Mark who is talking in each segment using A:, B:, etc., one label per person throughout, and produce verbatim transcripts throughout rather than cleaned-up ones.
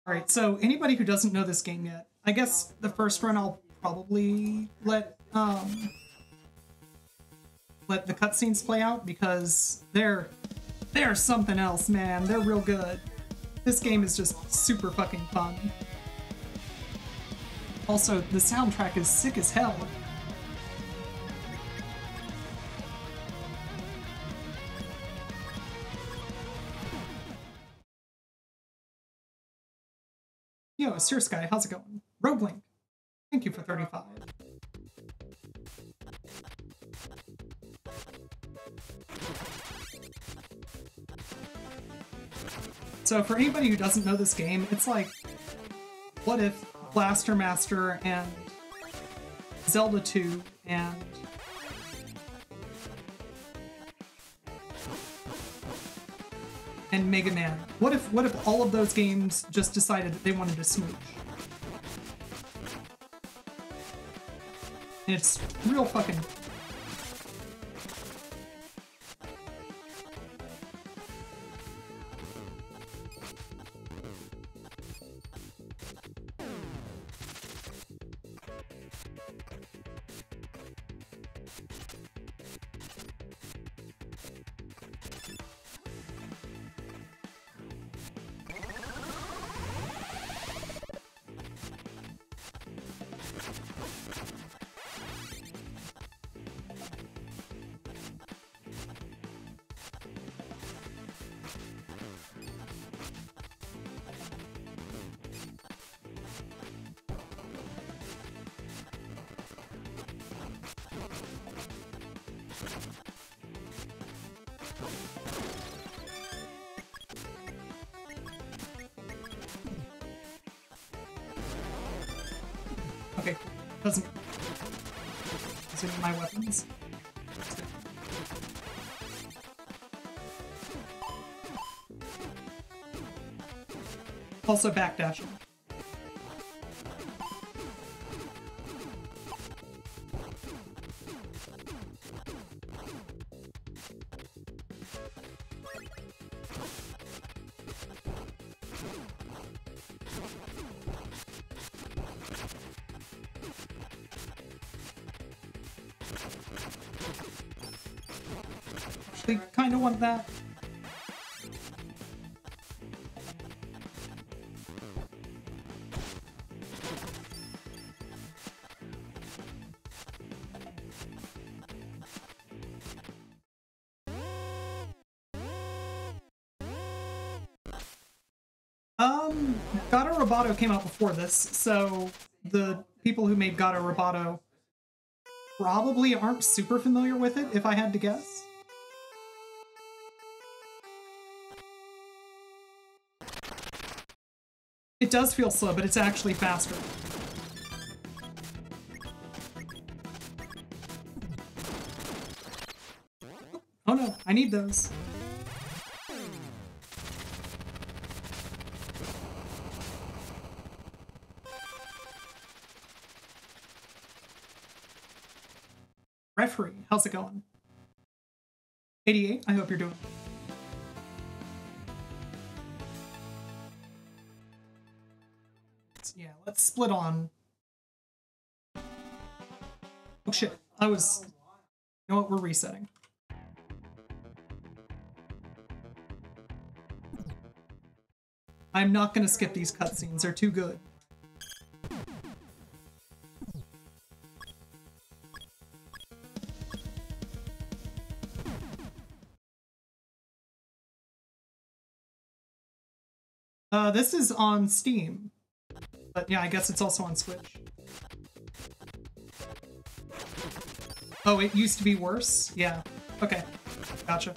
A: Alright, so anybody who doesn't know this game yet, I guess the first run I'll probably let um let the cutscenes play out because they're they're something else, man. They're real good. This game is just super fucking fun. Also, the soundtrack is sick as hell. Yo, Sir Sky, how's it going? Roguelink, thank you for thirty-five. So for anybody who doesn't know this game, it's like, what if Blaster Master and Zelda two and and Mega Man, what if what if all of those games just decided that they wanted to smooch? And it's real fucking... Okay, doesn't... These are my weapons. Also backdashing. Actually, kind of want that. Um, Gato Roboto came out before this, so the people who made Gato Roboto probably aren't super familiar with it, if I had to guess. It does feel slow, but it's actually faster. Oh no, I need those. Referee, how's it going? eighty-eight, I hope you're doing well. Yeah, let's split on. Oh shit, I was... You know what, we're resetting. I'm not gonna skip these cutscenes, they're too good. Uh, this is on Steam. But yeah, I guess it's also on Switch. Oh, it used to be worse? Yeah. Okay. Gotcha.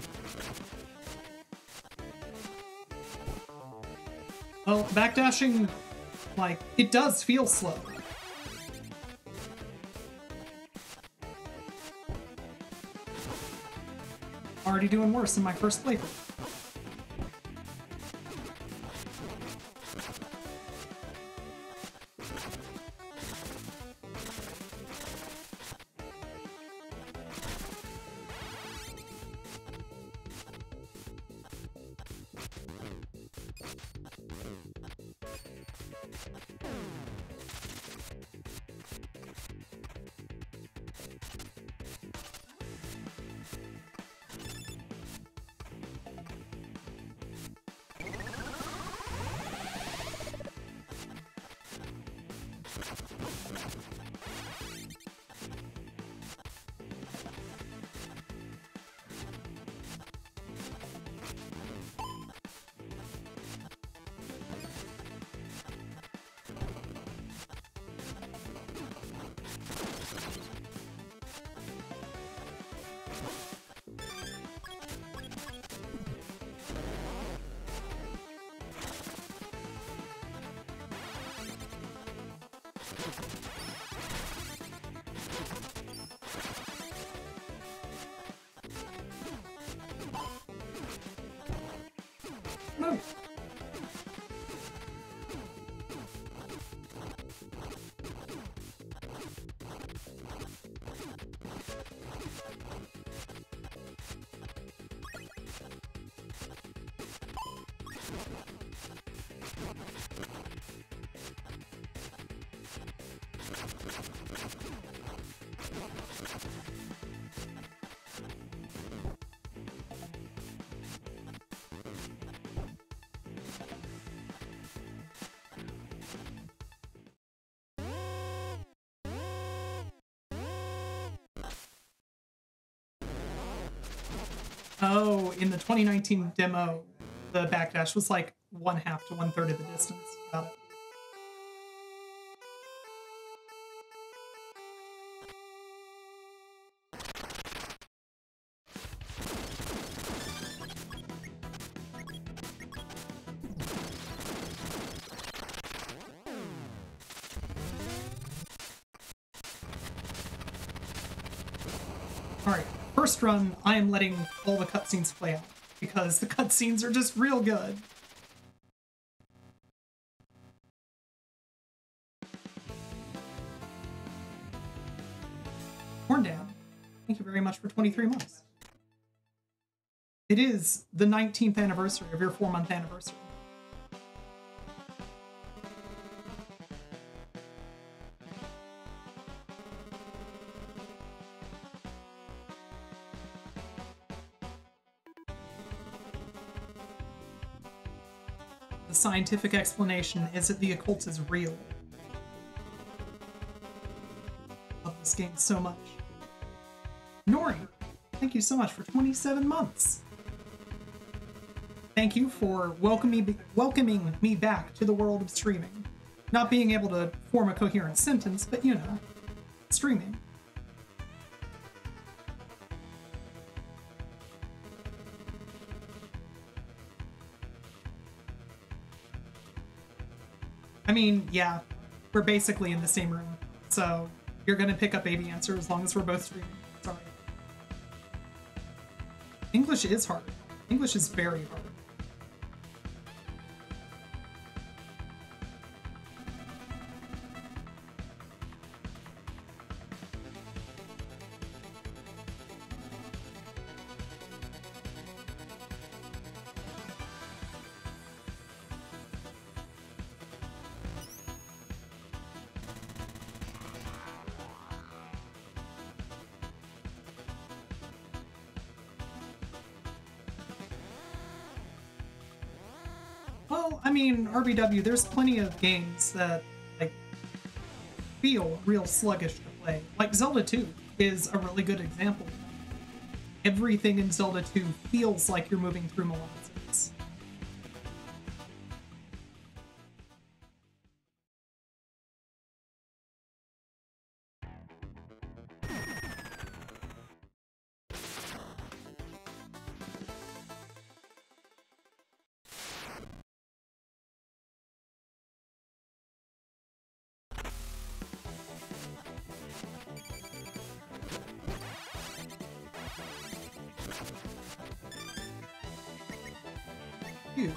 A: Well, backdashing, like, it does feel slow. Already doing worse in my first playthrough. No. Oh, in the twenty nineteen demo, the backdash was like one half to one third of the distance. Got it. Alright, first run, I am letting all the cutscenes play out, because the cutscenes are just real good. Horndad, thank you very much for twenty-three months. It is the nineteenth anniversary of your four-month anniversary. The scientific explanation is that the occult is real. I love this game so much. Nori, thank you so much for twenty-seven months. Thank you for welcoming, welcoming me back to the world of streaming. Not being able to form a coherent sentence, but you know, streaming. I mean, yeah, we're basically in the same room, so you're gonna pick up baby answer as long as we're both streaming. Sorry. English is hard. English is very hard. Well, I mean, R B W, there's plenty of games that, like, feel real sluggish to play. Like, Zelda two is a really good example. Everything in Zelda two feels like you're moving through molasses. You.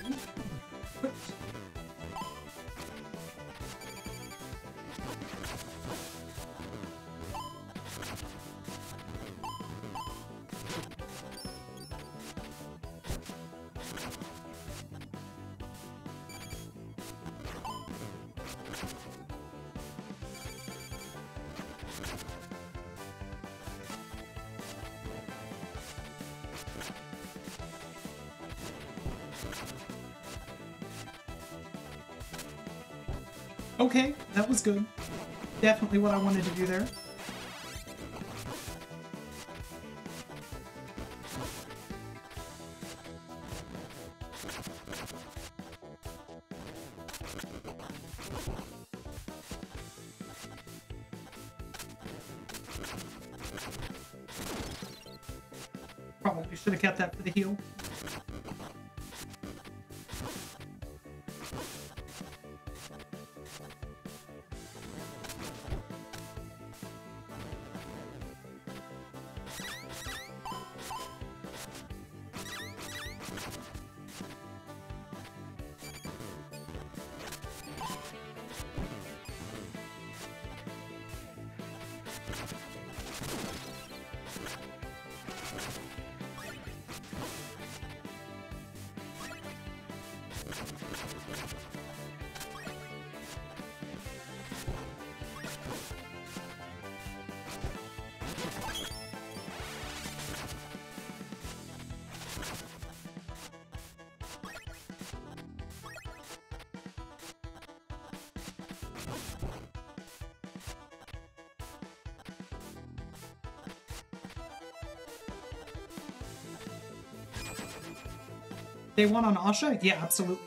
A: Okay, that was good. definitely what I wanted to do there. Probably should have kept that for the heal. Day one on Asha? Yeah, absolutely.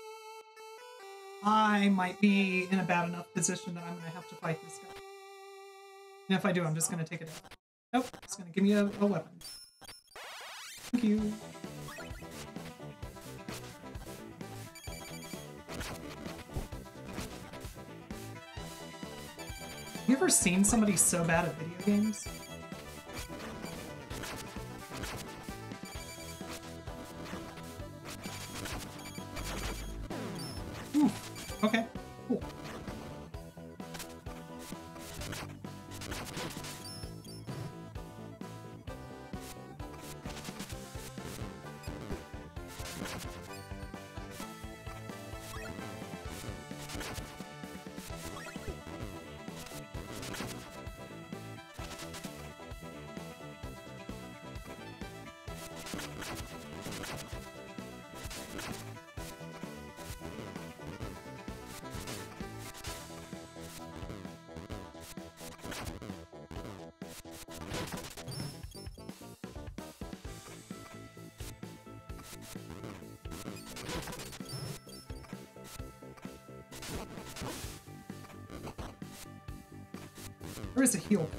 A: I might be in a bad enough position that I'm going to have to fight this guy. And if I do, I'm just going to take it out. Nope, it's going to give me a, a weapon. Thank you. You ever seen somebody so bad at video games? Ooh, okay, cool. There is a heal.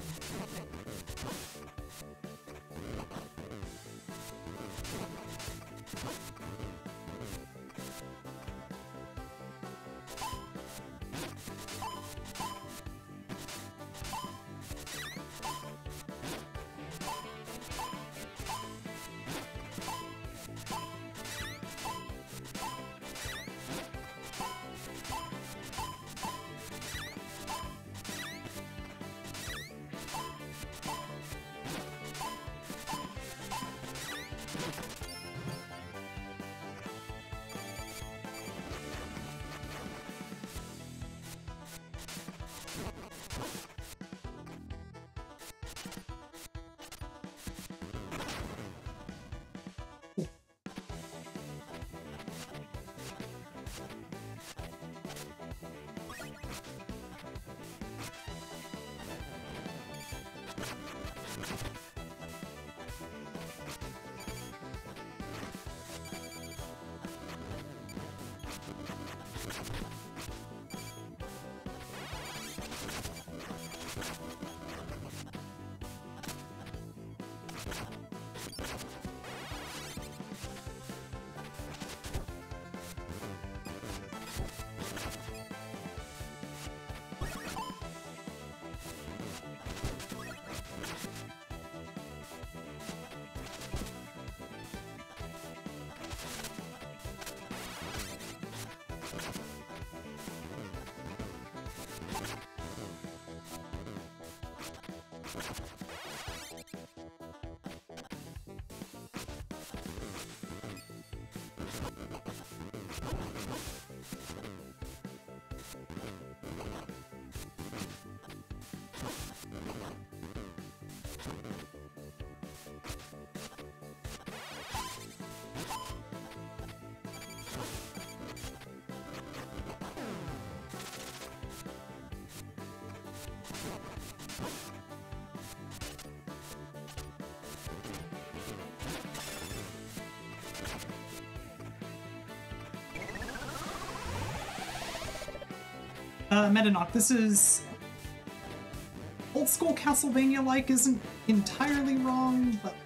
A: Uh, Metanoc, this is old school Castlevania-like, isn't entirely wrong, but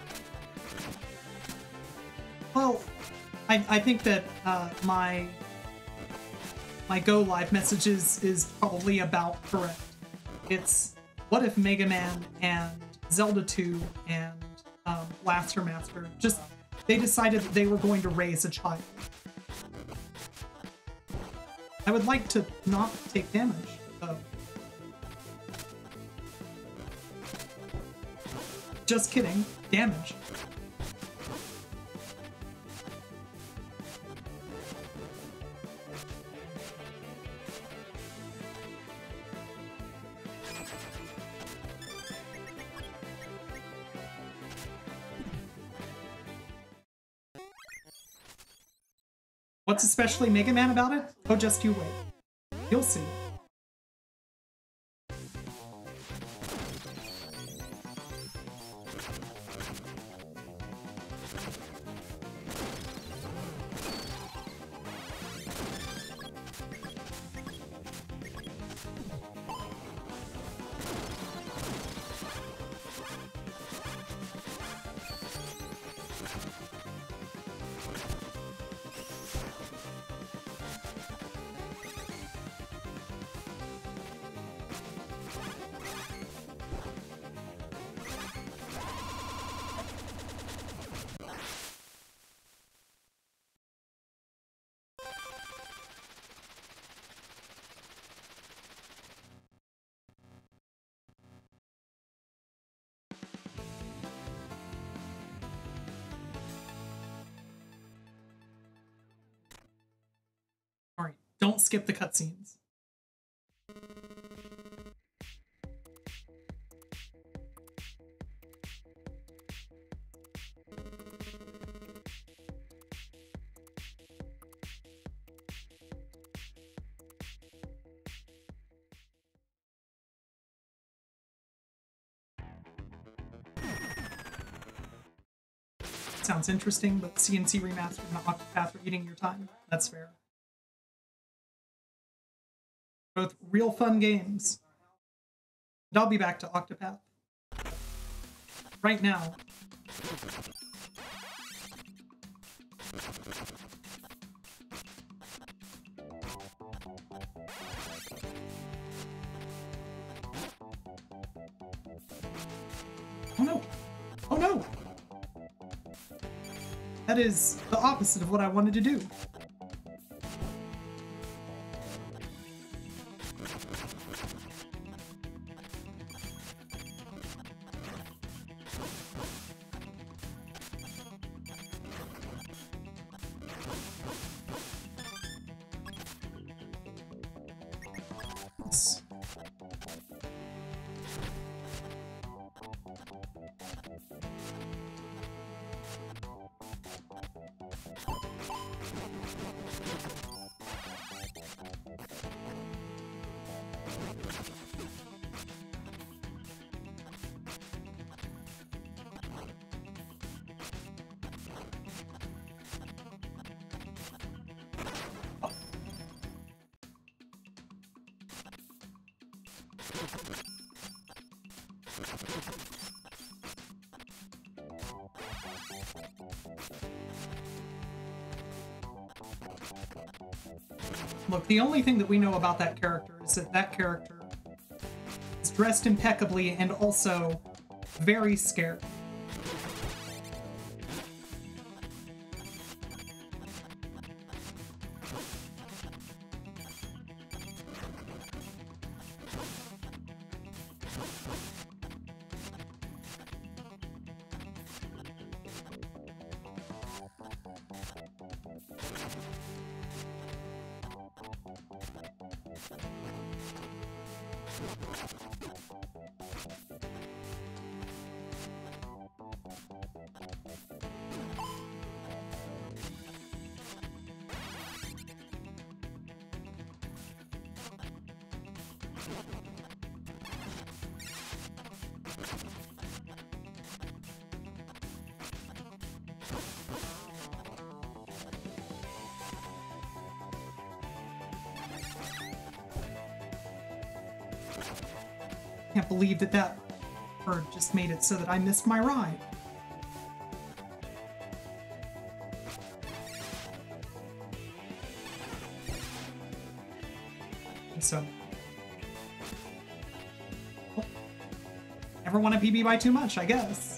A: well, I, I think that uh, my my go live message is, is probably about correct. It's what if Mega Man and Zelda two and um, Blaster Master just they decided that they were going to raise a child. I would like to not take damage, though. Just kidding. Damage. What's especially Mega Man about it? Oh, just you wait. You'll see. Alright, don't skip the cutscenes. Sounds interesting, but C N C Remastered and Octopath are eating your time. That's fair. Both real fun games. And I'll be back to Octopath. Right now. Oh no! Oh no! That is the opposite of what I wanted to do. Look, the only thing that we know about that character is that that character is dressed impeccably and also very scared. Can't believe that that bird just made it so that I missed my ride. And so, well, never want to P B by too much, I guess.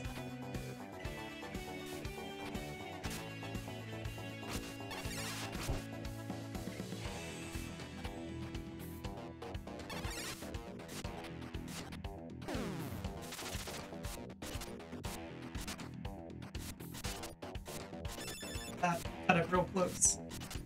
A: That cut it real close.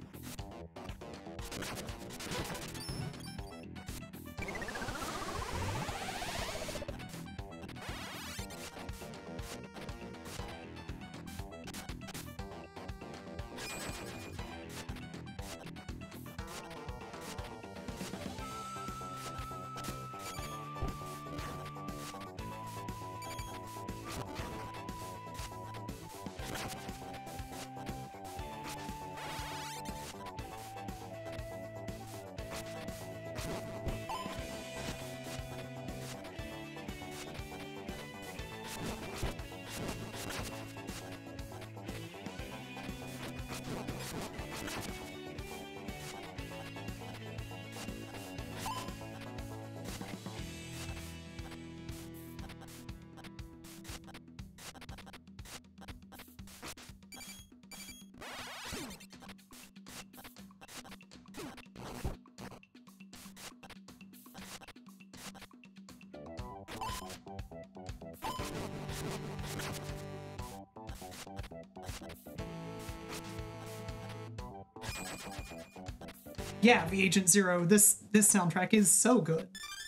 A: Yeah, the Agent Zero, this this soundtrack is so good.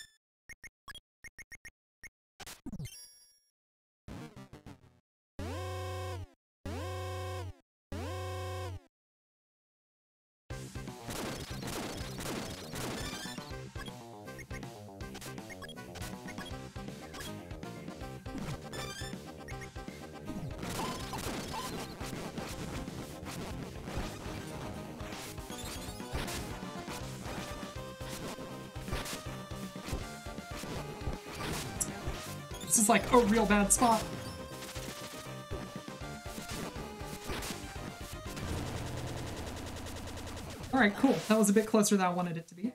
A: This is like a real bad spot. Alright, cool. That was a bit closer than I wanted it to be.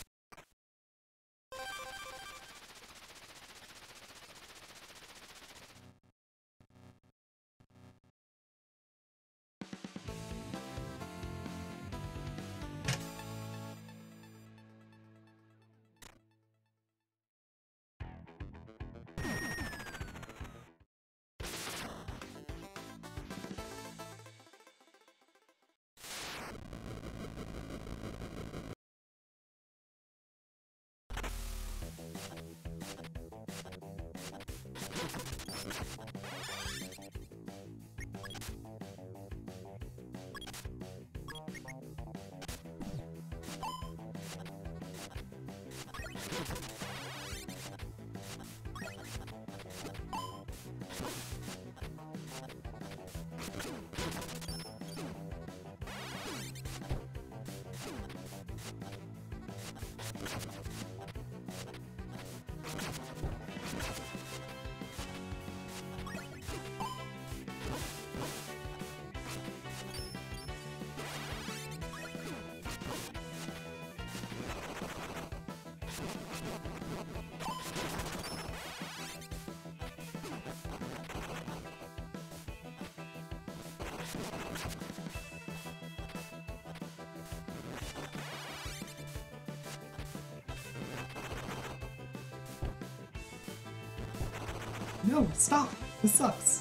A: No, stop! This sucks.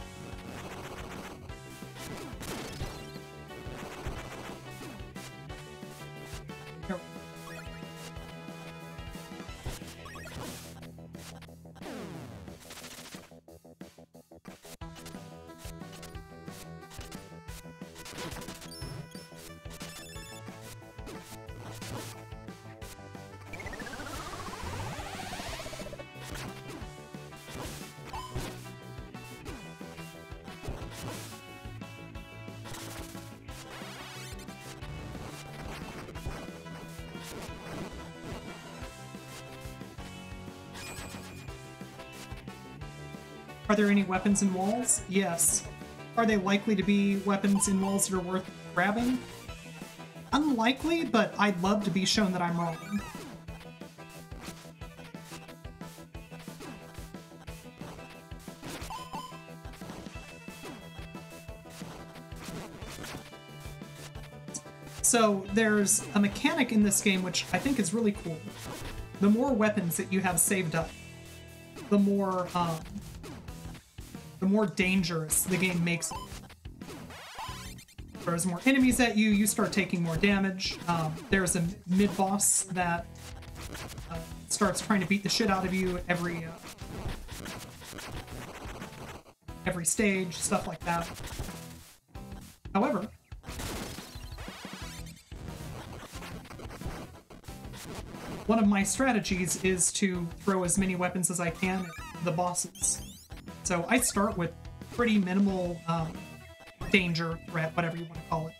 A: Here. Are there any weapons in walls? Yes. Are they likely to be weapons in walls that are worth grabbing? Unlikely, but I'd love to be shown that I'm wrong. So there's a mechanic in this game which I think is really cool. The more weapons that you have saved up, the more um, the more dangerous the game makes it. There's more enemies at you, you start taking more damage. Um, there's a mid-boss that uh, starts trying to beat the shit out of you every uh, every stage, stuff like that. However, one of my strategies is to throw as many weapons as I can at the bosses. So I start with pretty minimal um, danger, threat, whatever you want to call it.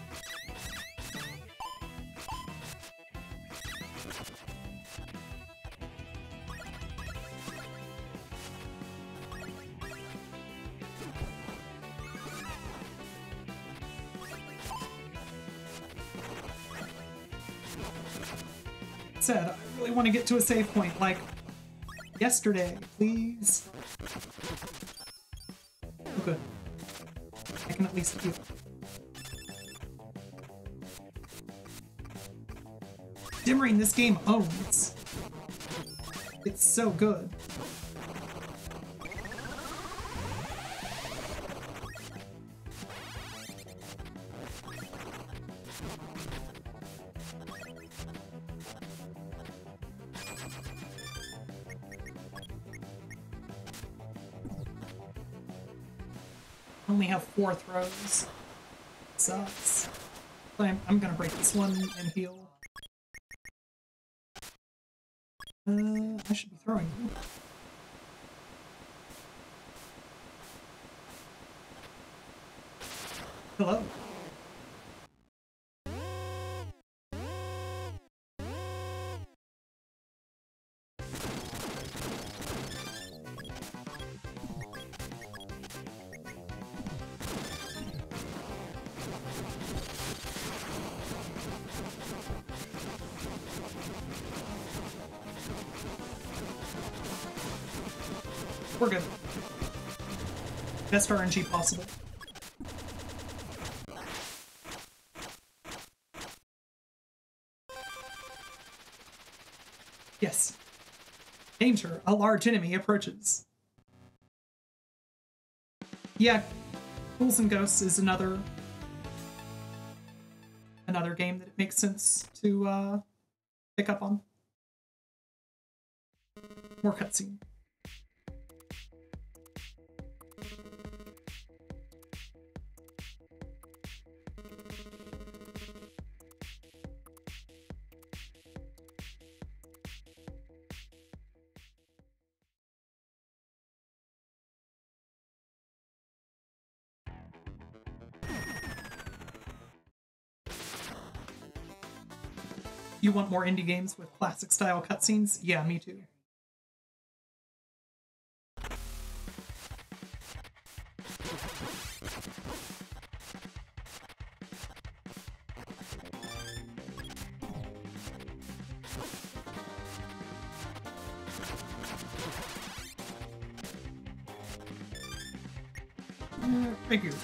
A: Said, I really want to get to a save point, like yesterday, please. Oh, good. I can at least heal. Dimmering this game owns. It's so good. Only have four throws. Sucks. But I'm, I'm gonna break this one and heal. Uh, I should be throwing you. Hello. We're good. Best R N G possible. Yes. Danger. A large enemy approaches. Yeah, Ghouls and Ghosts is another another game that it makes sense to uh, pick up on. More cutscene. You want more indie games with classic style cutscenes? Yeah, me too. Uh, right here.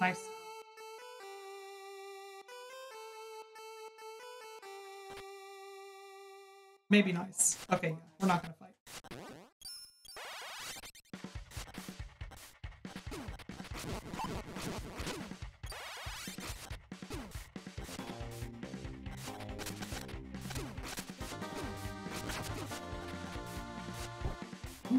A: Nice. Maybe nice. Okay, yeah, we're not gonna fight. Ooh.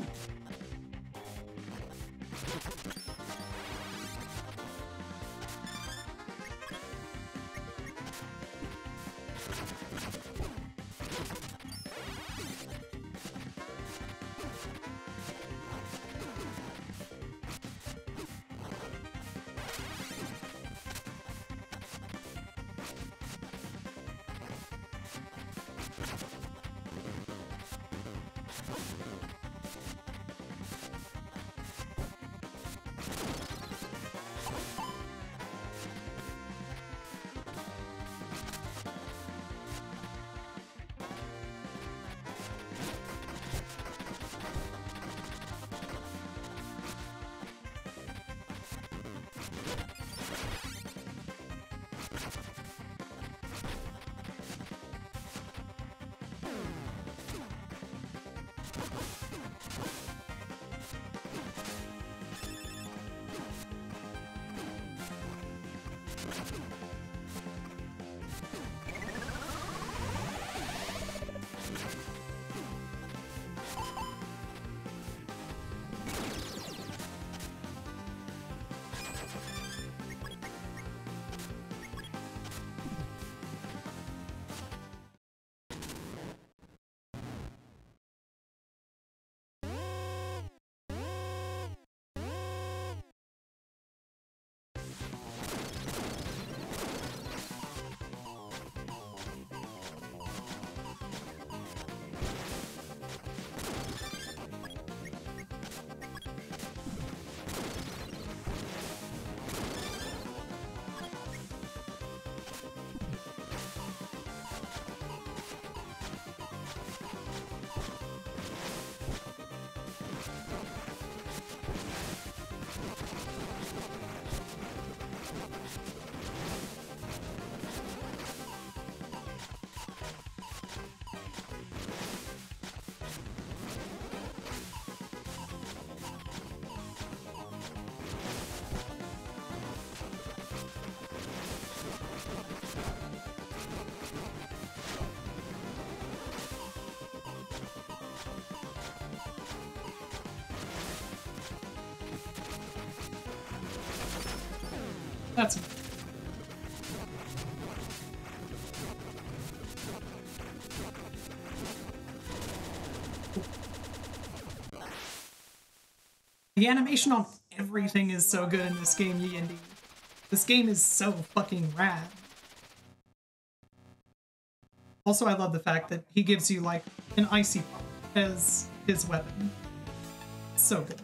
A: That's the animation on everything is so good in this game, ye indeed. This game is so fucking rad. Also, I love the fact that he gives you like an icy pop as his weapon. So good.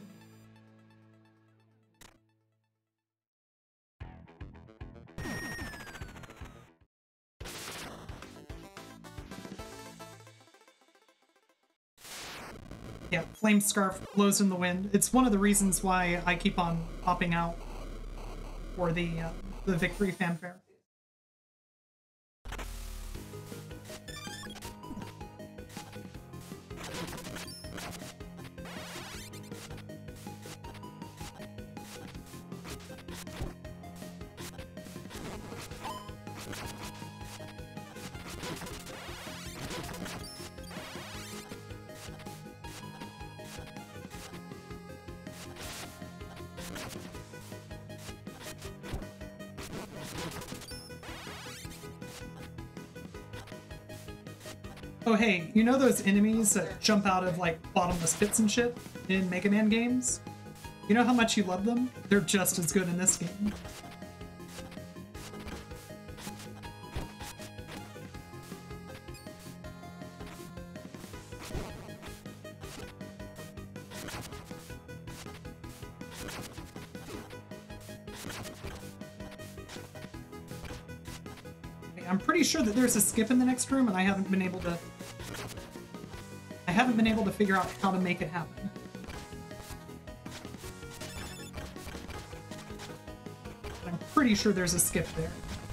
A: Yeah, Flame Scarf blows in the wind. It's one of the reasons why I keep on popping out for the uh, the victory fanfare. Oh hey, you know those enemies that jump out of like bottomless pits and shit in Mega Man games? You know how much you love them? They're just as good in this game. I'm pretty sure that there's a skip in the next room, and I haven't been able to... I haven't been able to figure out how to make it happen. I'm pretty sure there's a skip there.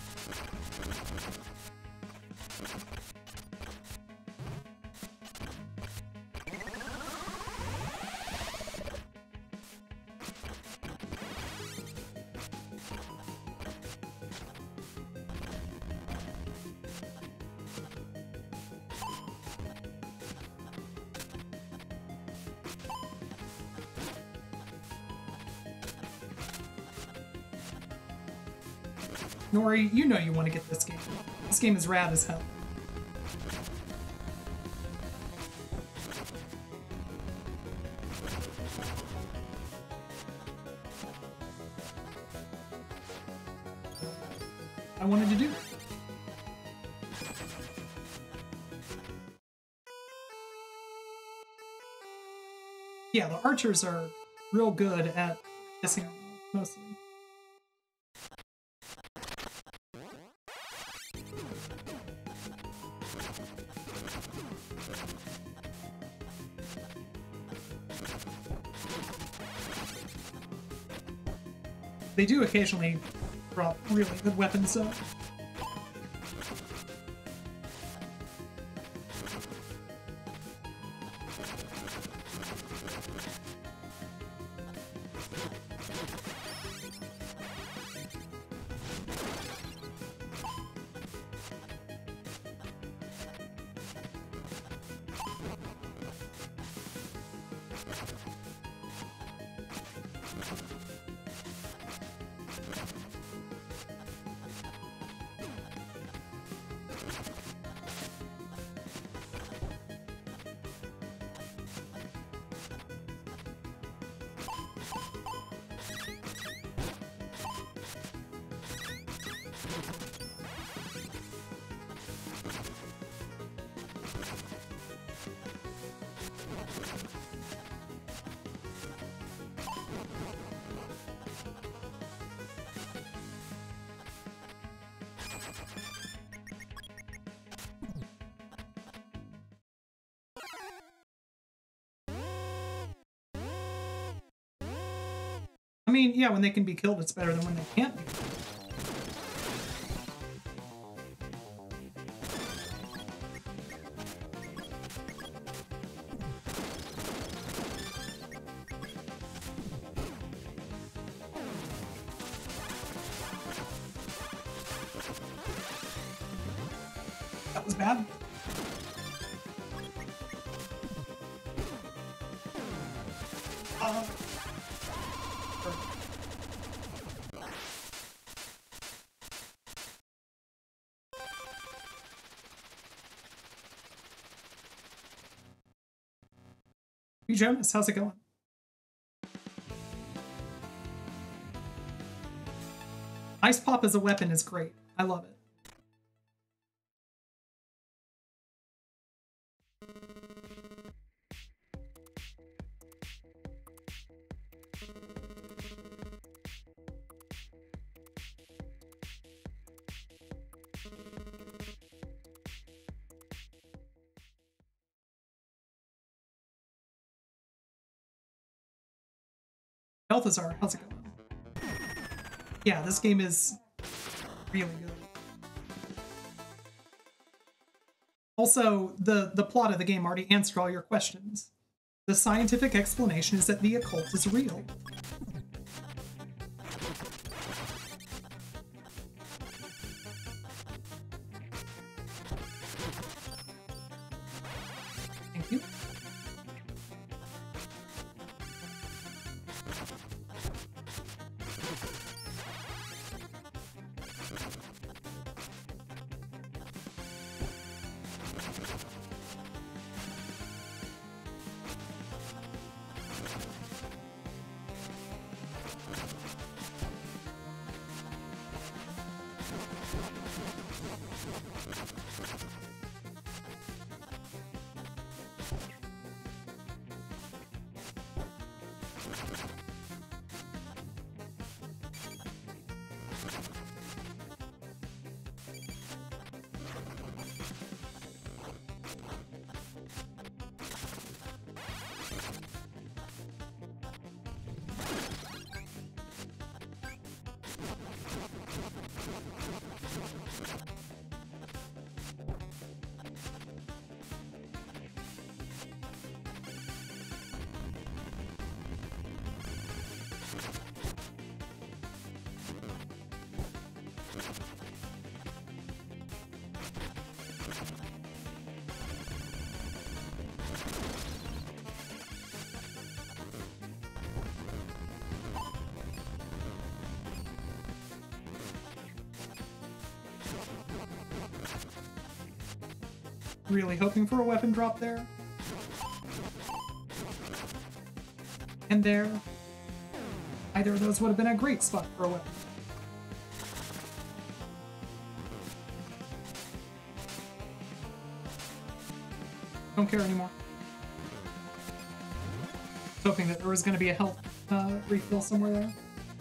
A: Nori, you know you want to get this game. This game is rad as hell. I wanted to do it. Yeah, the archers are real good at missing mostly. They do occasionally drop really good weapons, though. I mean, yeah, when they can be killed, it's better than when they can't be killed. That was bad. Uh, Hey Jonas, how's it going? Ice Pop as a weapon is great. I love it. Balthazar, how's it going? Yeah, this game is really good. Also, the, the plot of the game already answered all your questions. The scientific explanation is that the occult is real. Thank you. really hoping for a weapon drop there. And there. Either of those would have been a great spot for a weapon. Don't care anymore. Hoping that there was going to be a health uh, refill somewhere there.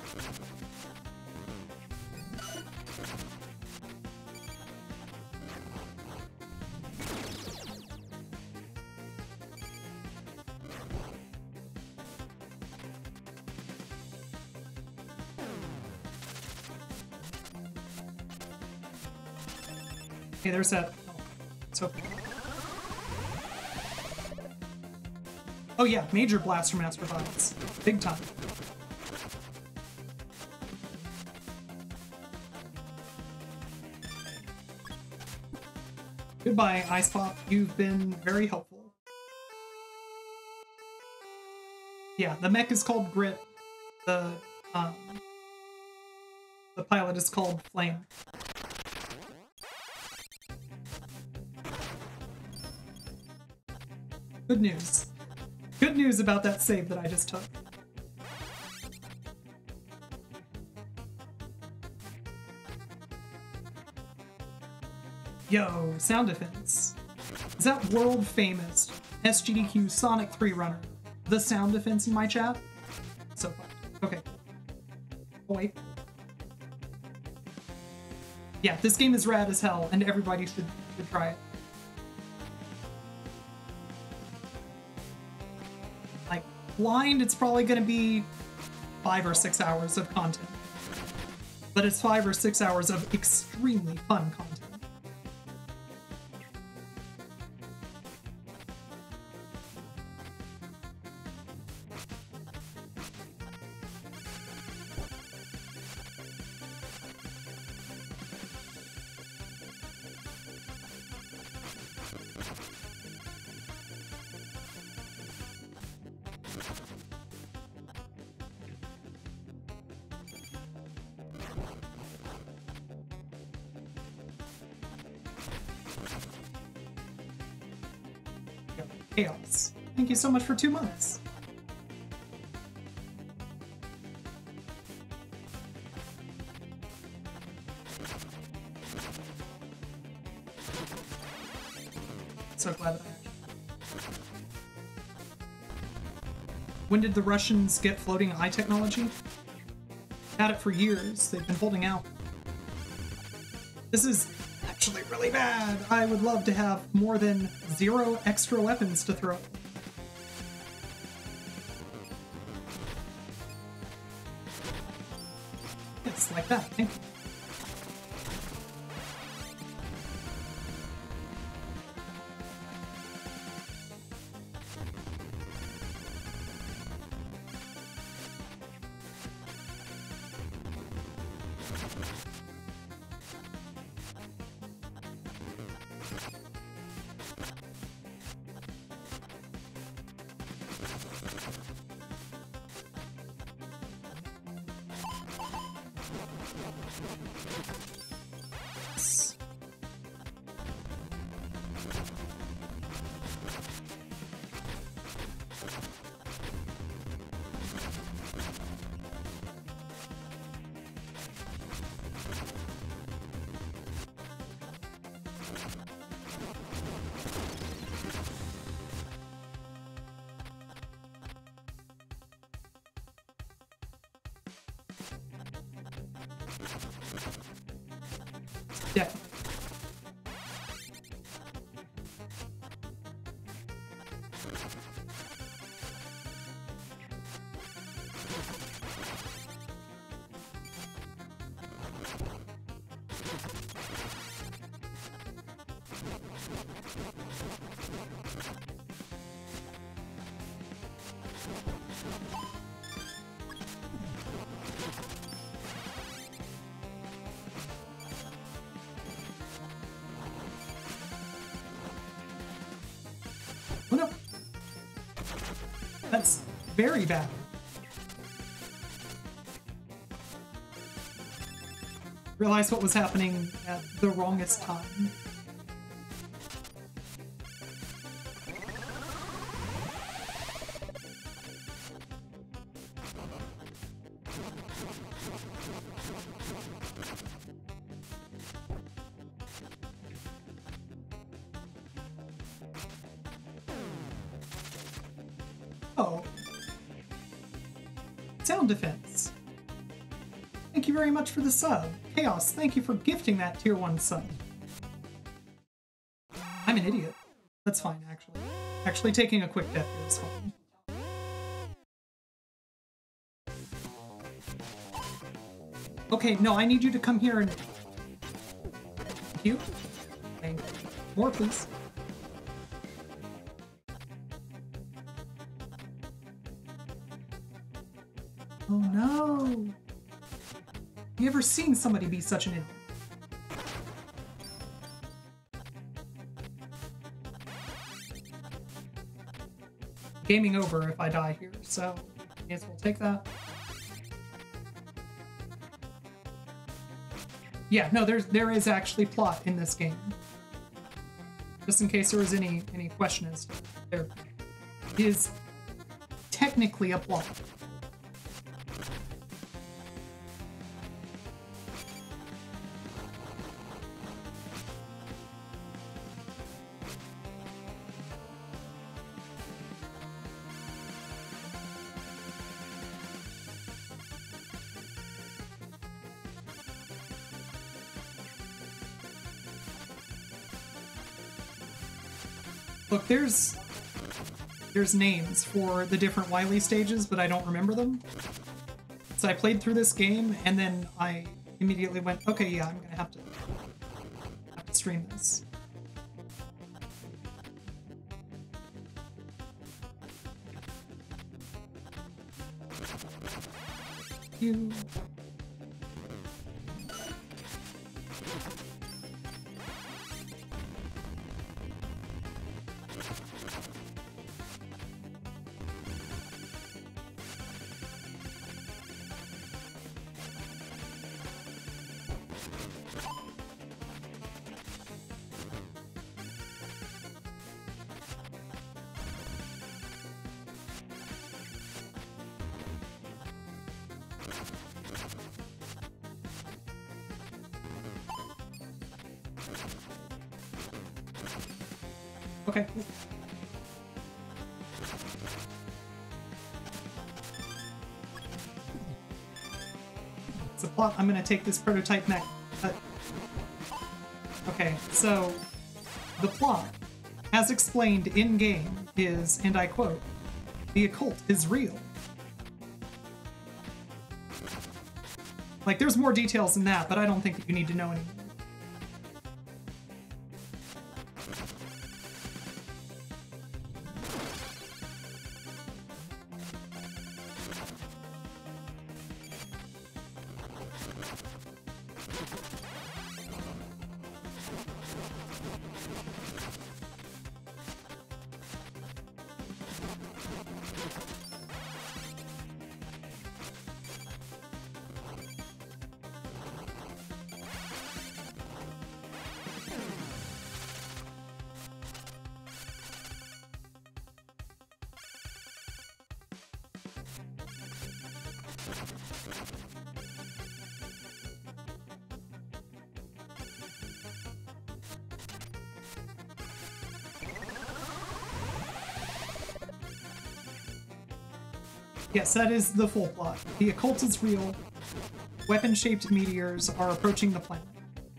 A: Okay, there's that. Oh, it's open. Oh yeah, major Blaster Master vibes. Big time. Goodbye, Ice Pop. You've been very helpful. Yeah, the mech is called Grit. The, um... The pilot is called Flame. Good news. Good news about that save that I just took. Yo, sound defense. Is that world famous S G D Q Sonic three runner the sound defense in my chat? So fun. Okay. Oh, wait. Yeah, this game is rad as hell, and everybody should, should try it. Like, blind, it's probably gonna be five or six hours of content. But it's five or six hours of extremely fun content. Chaos. Thank you so much for two months. So glad that I actually... When did the Russians get floating eye technology? Had it for years. They've been holding out. This is actually really bad. I would love to have more than zero extra weapons to throw. It's like that. Thank you. Yeah. Oh no! That's very bad. Realized what was happening at the wrongest time. Oh. Sound defense. Thank you very much for the sub. Chaos, thank you for gifting that tier one sub. I'm an idiot. That's fine, actually. Actually, taking a quick death here is fine. Okay, no, I need you to come here and... Thank you. Thank you. More, please. Oh no! You ever seen somebody be such an idiot? Gaming over if I die here, so I guess we'll take that. Yeah, no, there's there is actually plot in this game. Just in case there was any any question as to there is technically a plot. Look, there's there's names for the different Wily stages, but I don't remember them. So I played through this game, and then I immediately went, okay, yeah, I'm gonna have to have to stream this. You. Okay. It's a plot. I'm gonna take this prototype mech. Uh, okay, so the plot, as explained in-game, is, and I quote, "The occult is real." Like, there's more details than that, but I don't think that you need to know anymore. Yes, that is the full plot. The occult is real. Weapon-shaped meteors are approaching the planet.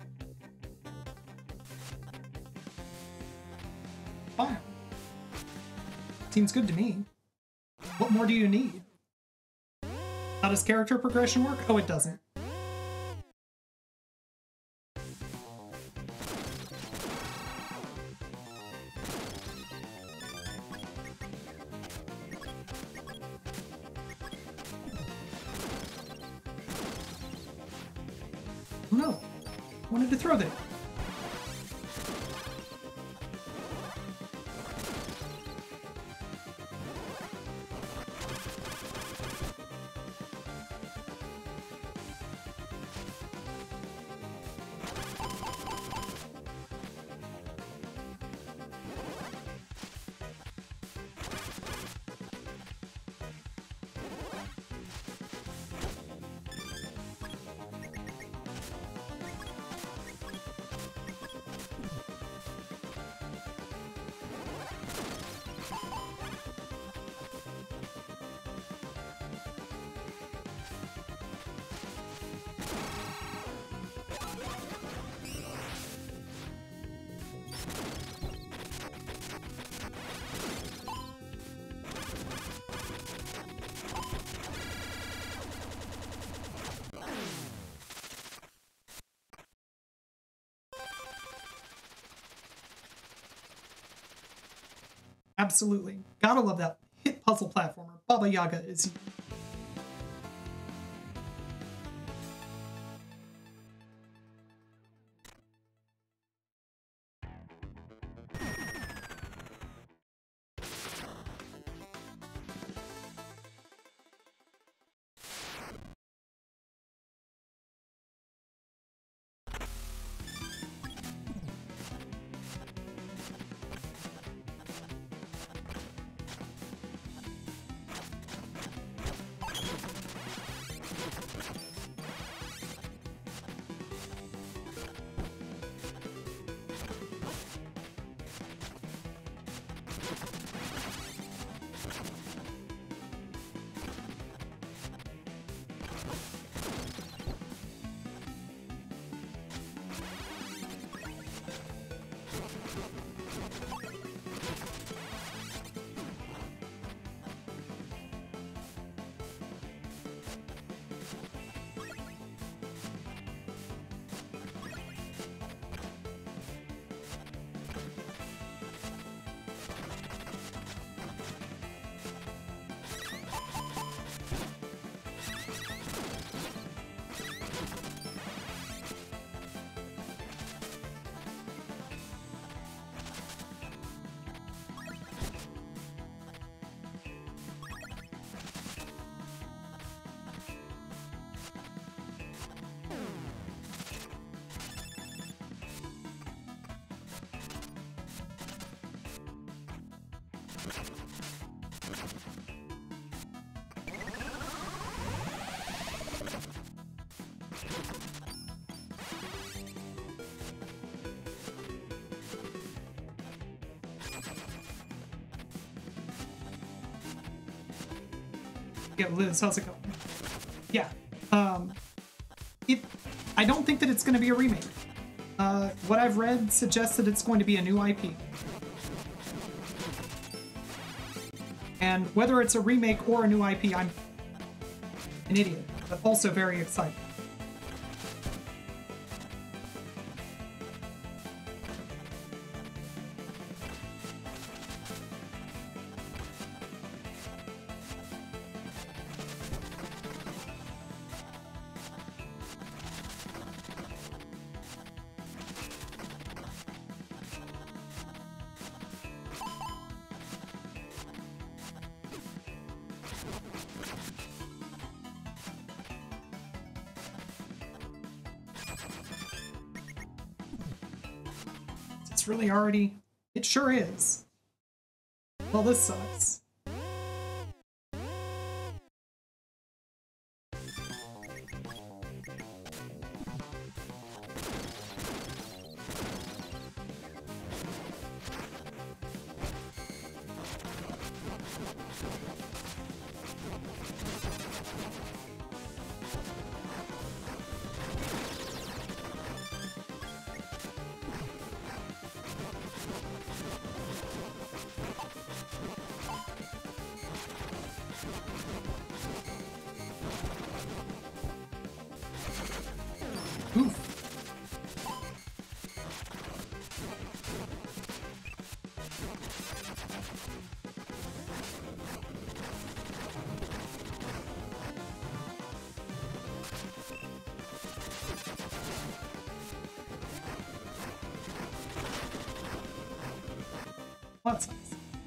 A: Fine. Seems good to me. What more do you need? How does character progression work? Oh, it doesn't. Oh no! I wanted to throw that. Absolutely. Gotta love that hit puzzle platformer. Baba Yaga is... Yeah, Liz, how's it going? Yeah. Um, it, I don't think that it's going to be a remake. Uh, what I've read suggests that it's going to be a new I P. And whether it's a remake or a new I P, I'm an idiot, but also very excited. It's really already... It sure is. Well, this sucks. Oof. That's nice.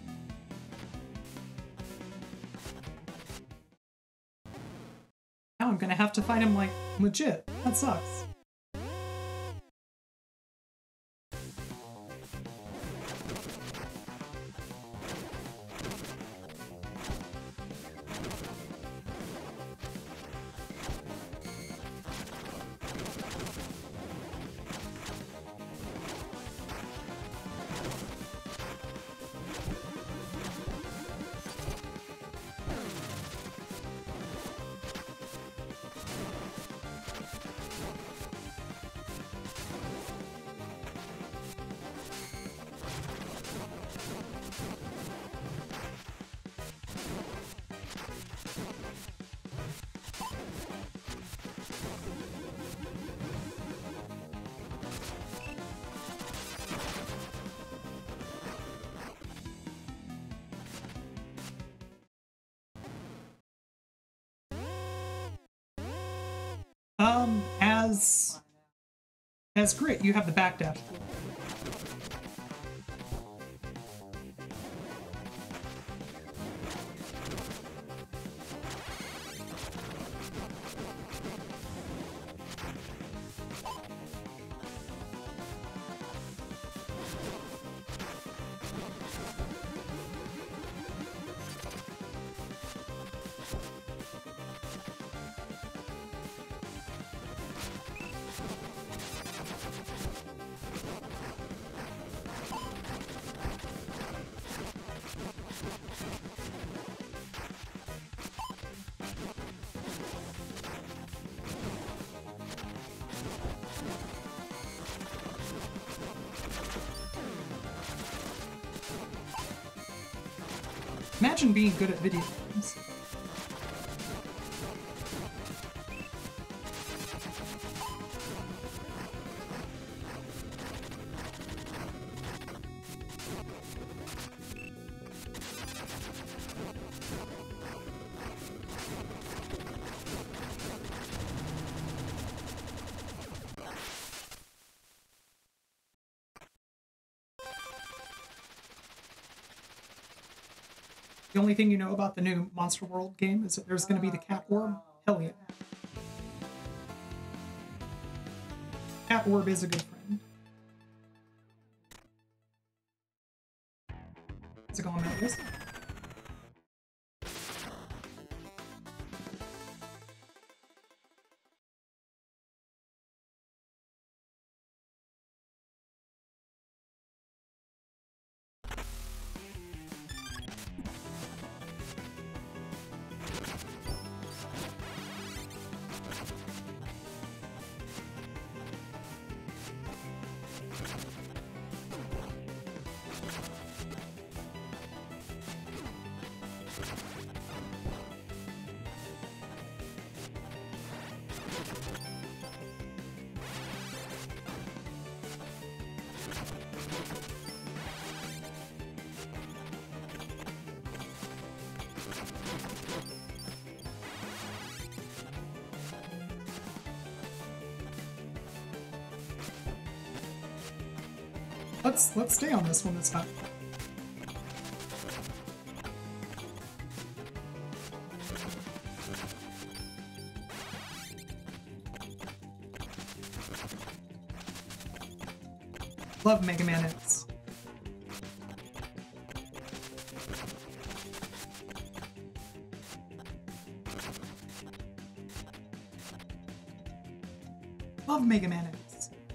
A: Now I'm gonna have to find him, like, legit. That sucks. um, as as Grit, you have the backdash tool. Imagine being good at video games. The only thing you know about the new Monster World game is that there's going to be the cat orb. Hell yeah. Cat orb is a good friend. How's it going, Matt? Let's let's stay on this one this time. Love Mega Man X. Love Mega Man X.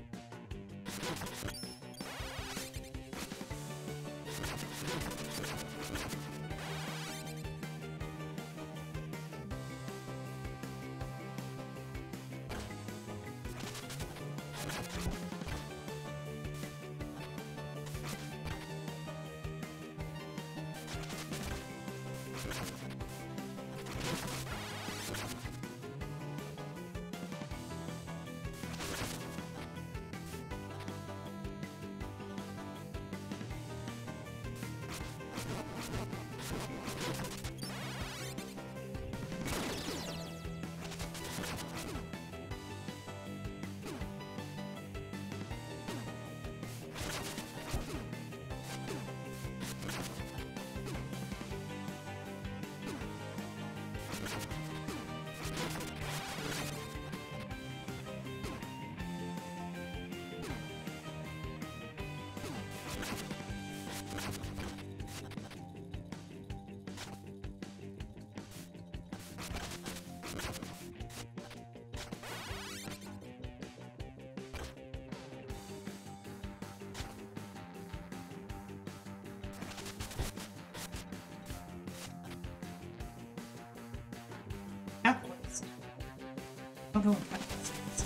A: Capitalist. I don't know what capitalist is.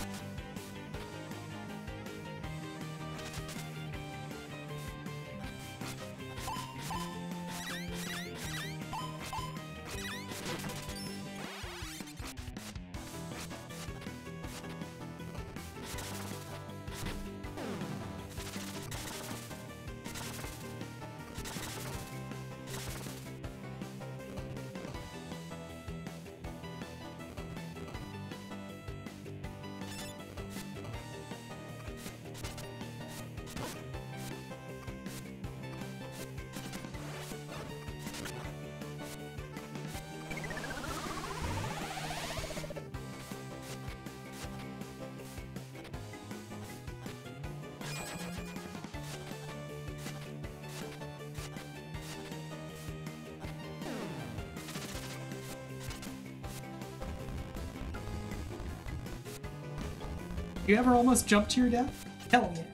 A: You ever almost jump to your death? Hell yeah.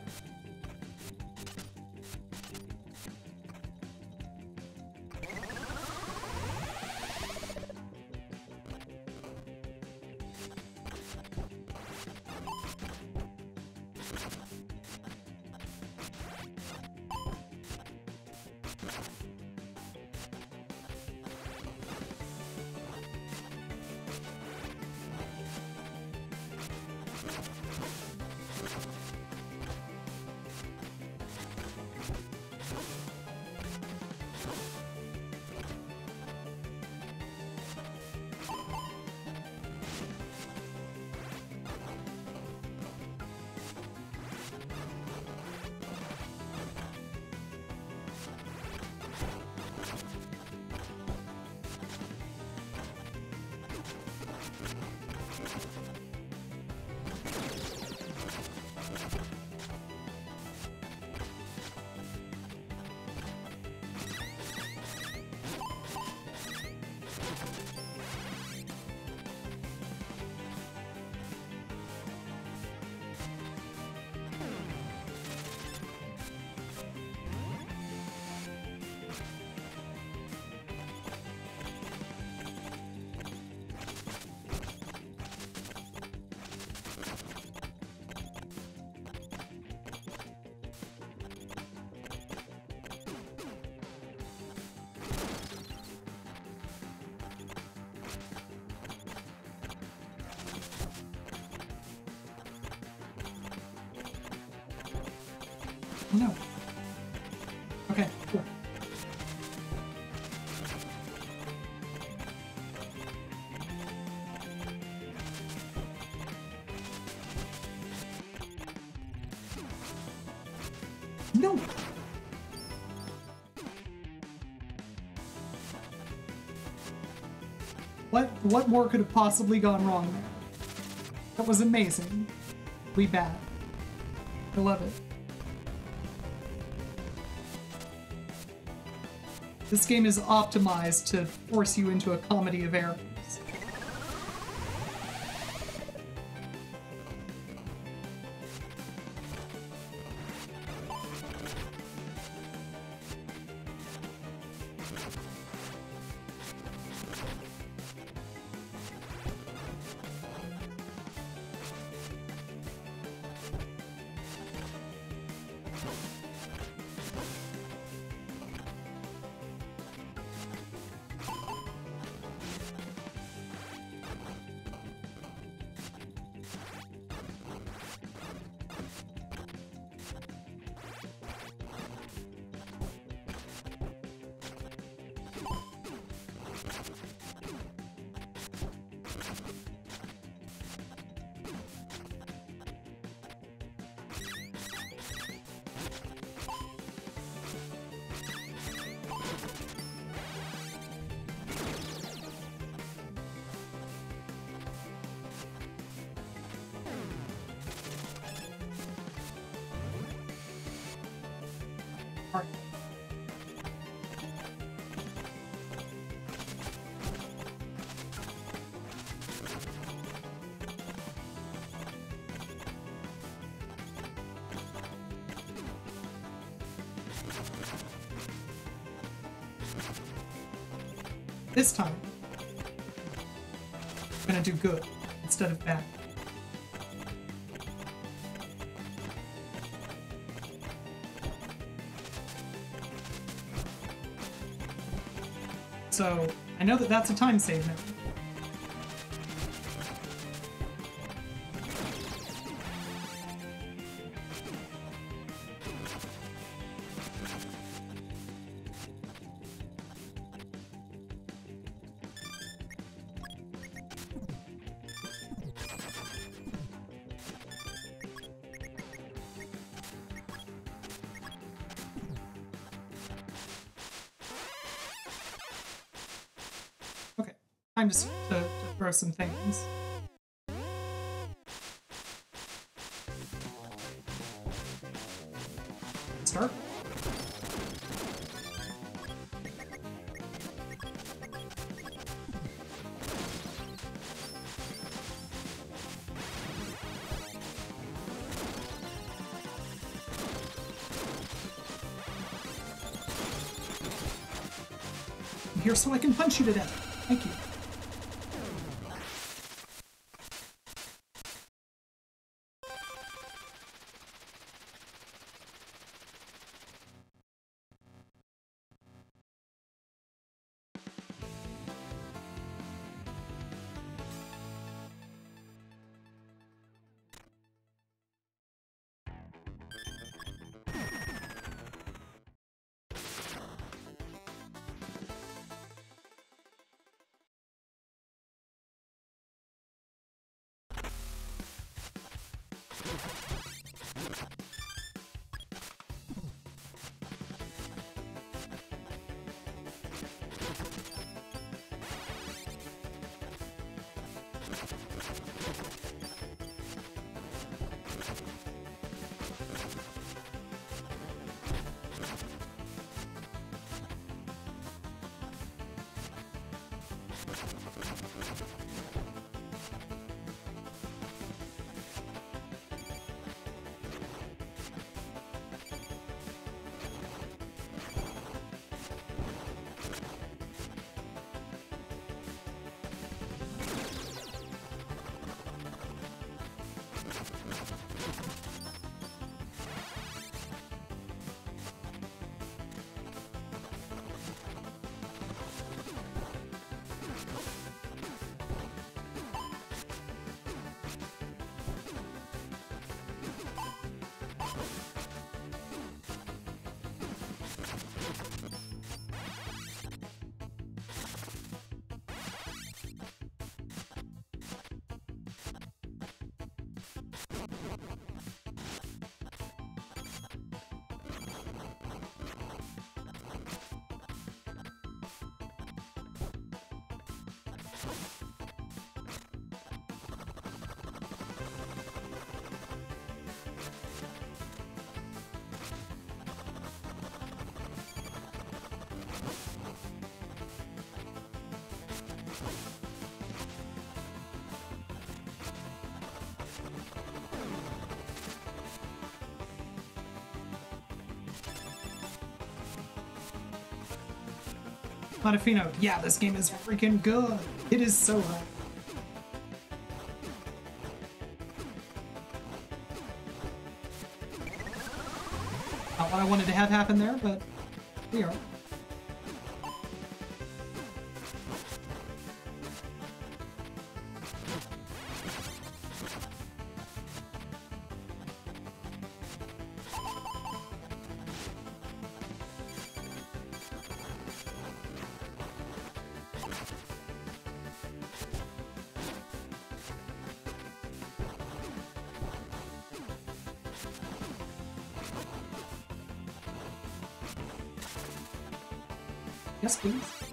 A: No. Okay, cool. No! What, what more could have possibly gone wrong there? That was amazing. We bad. I love it. This game is optimized to force you into a comedy of errors. This time, I'm gonna do good instead of bad. So, I know that that's a time save now. Time to, to, to throw some things. Start. here so I can punch you to death. Thank you. Monofino, yeah, this game is freaking good. It is so hard. Not what I wanted to have happen there, but we are. Yes, please.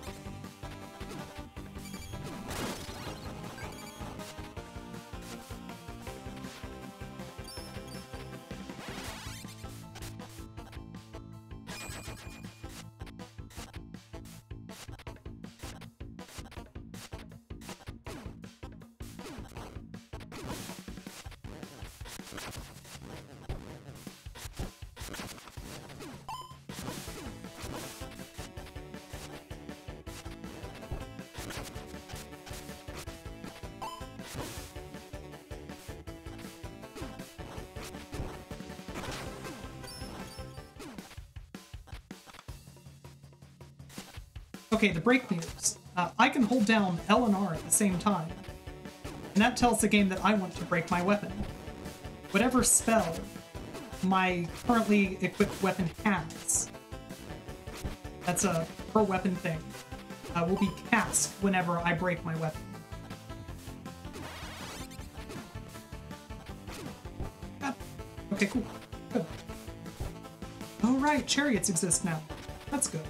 A: Okay, the break meters. Uh, I can hold down L and R at the same time, and that tells the game that I want to break my weapon. Whatever spell my currently equipped weapon has, that's a per weapon thing, uh, will be cast whenever I break my weapon. Ah, okay, cool. Good. Oh right, chariots exist now. That's good.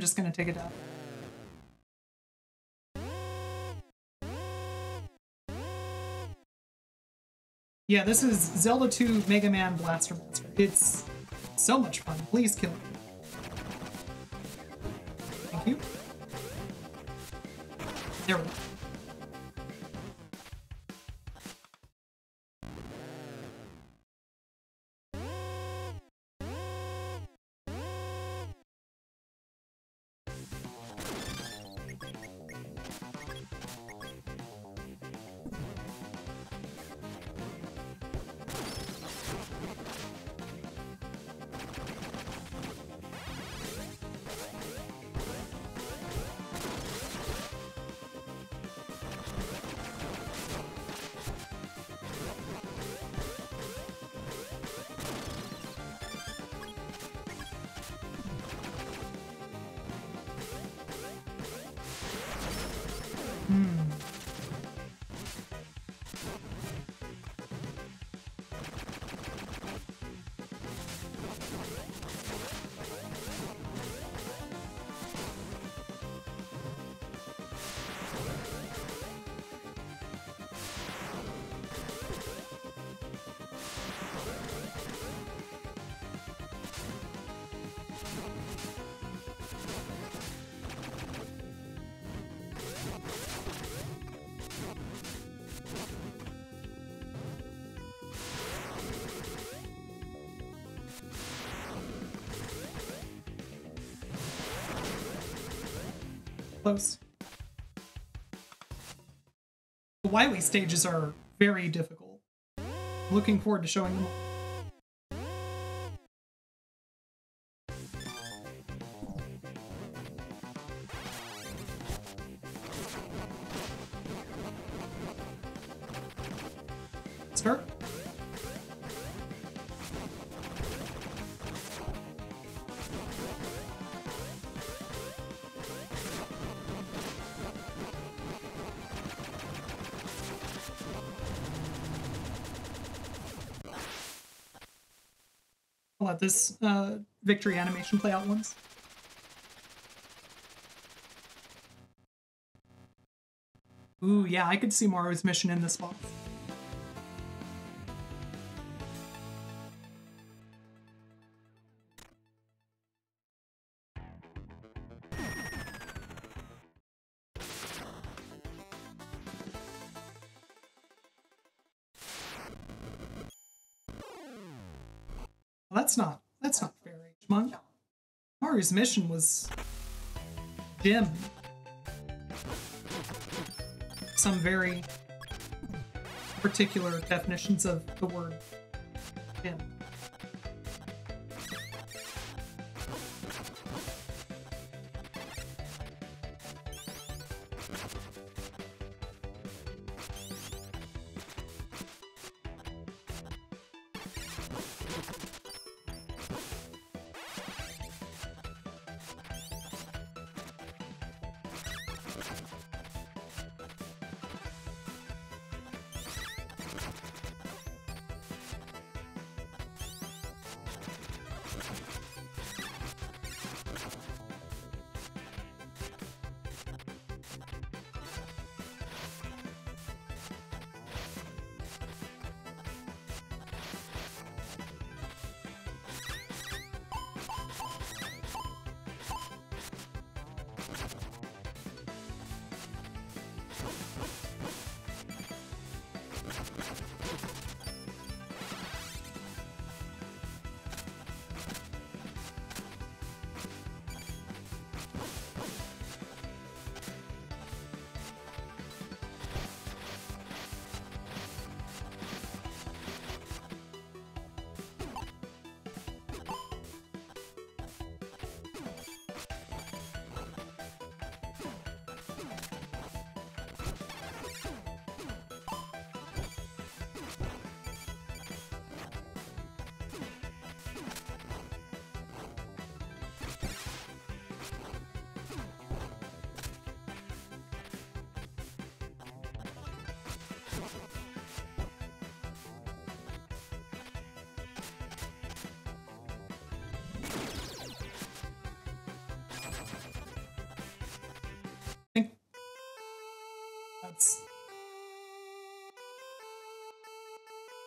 A: just gonna take it down. Yeah, this is Zelda two Mega Man Blaster Master. It's so much fun. Please kill me. Thank you. There we go. Close. The Wily stages are very difficult. Looking forward to showing them all. Start. I'll let this uh, victory animation play out once. Ooh, yeah, I could see Maru's mission in this box. Well, that's not that's not fair, H-Monk. Maru's mission was dim. Some very particular definitions of the word dim.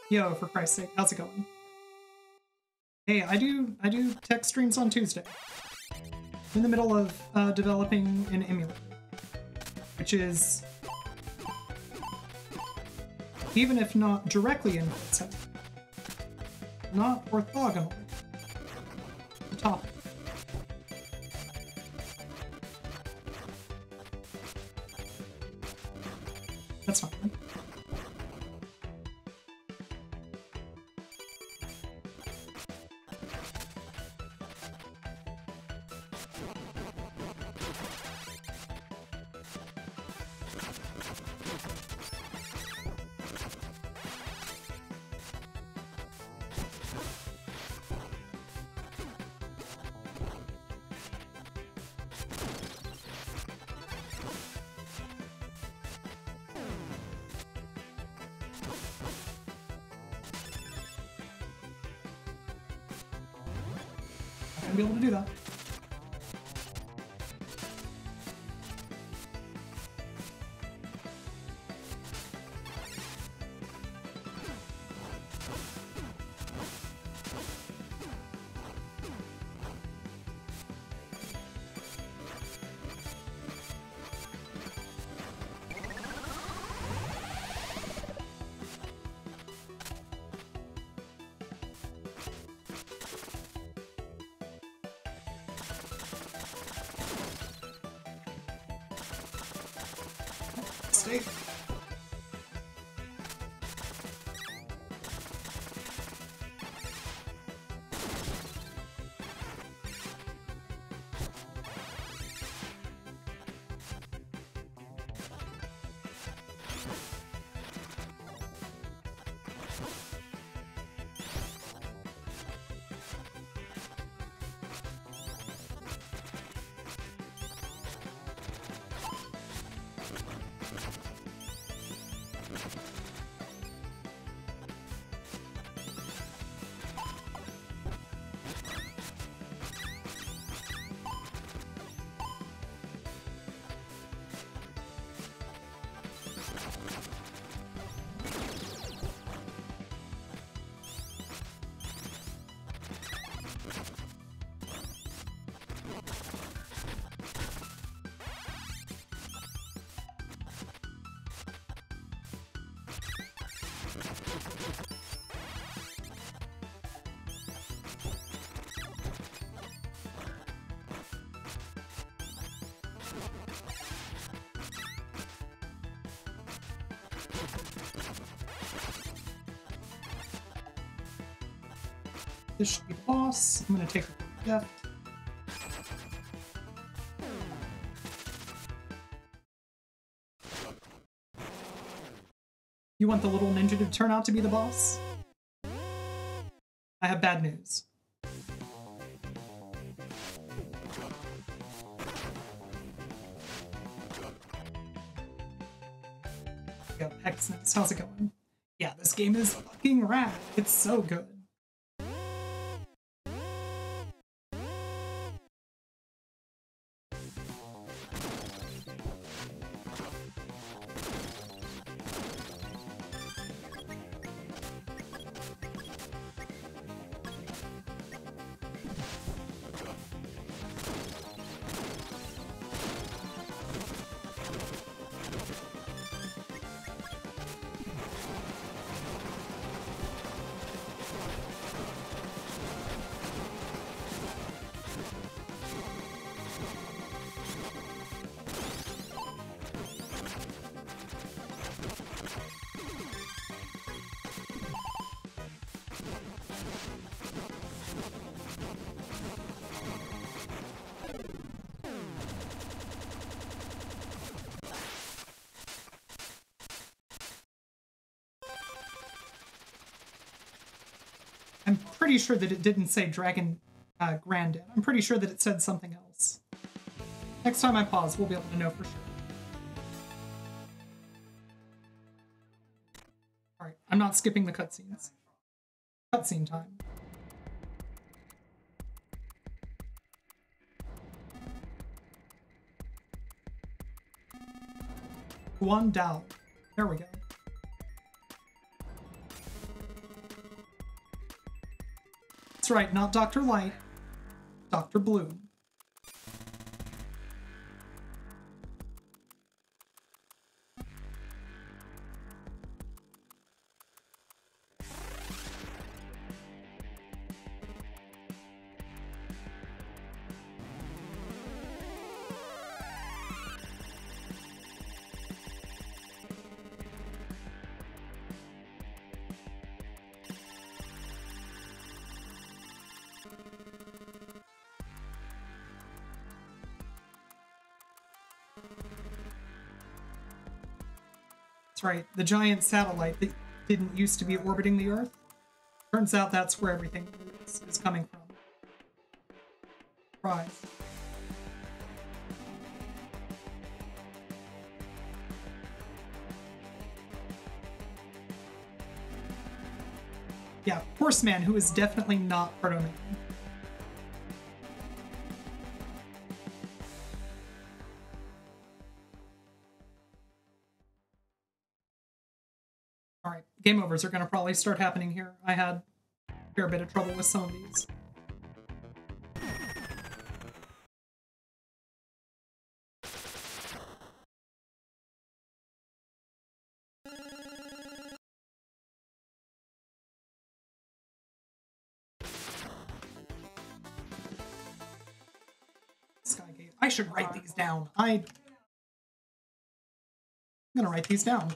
A: Yo, for Christ's sake, how's it going? Hey, I do I do tech streams on Tuesday. I'm in the middle of uh, developing an emulator, which is, even if not directly in concept, not orthogonal to topic. That's fine. Be able to do that. Stay. This should be the boss. I'm gonna take a left. You want the little ninja to turn out to be the boss? I have bad news. Yo, Xmas, how's it going? Yeah, this game is fucking rad. It's so good. I'm pretty sure that it didn't say Dragon uh, Grandin. I'm pretty sure that it said something else. Next time I pause, we'll be able to know for sure. Alright, I'm not skipping the cutscenes. Cutscene time. Guan Dao. There we go. That's right, not Doctor Light, Doctor Bloom. That's right, the giant satellite that didn't used to be orbiting the Earth. Turns out that's where everything is, is coming from. Surprise. Yeah, Horseman, who is definitely not Proto-Man. Alright, game overs are going to probably start happening here. I had a fair bit of trouble with some of these. Skygate. I should write these down. I... I'm gonna write these down.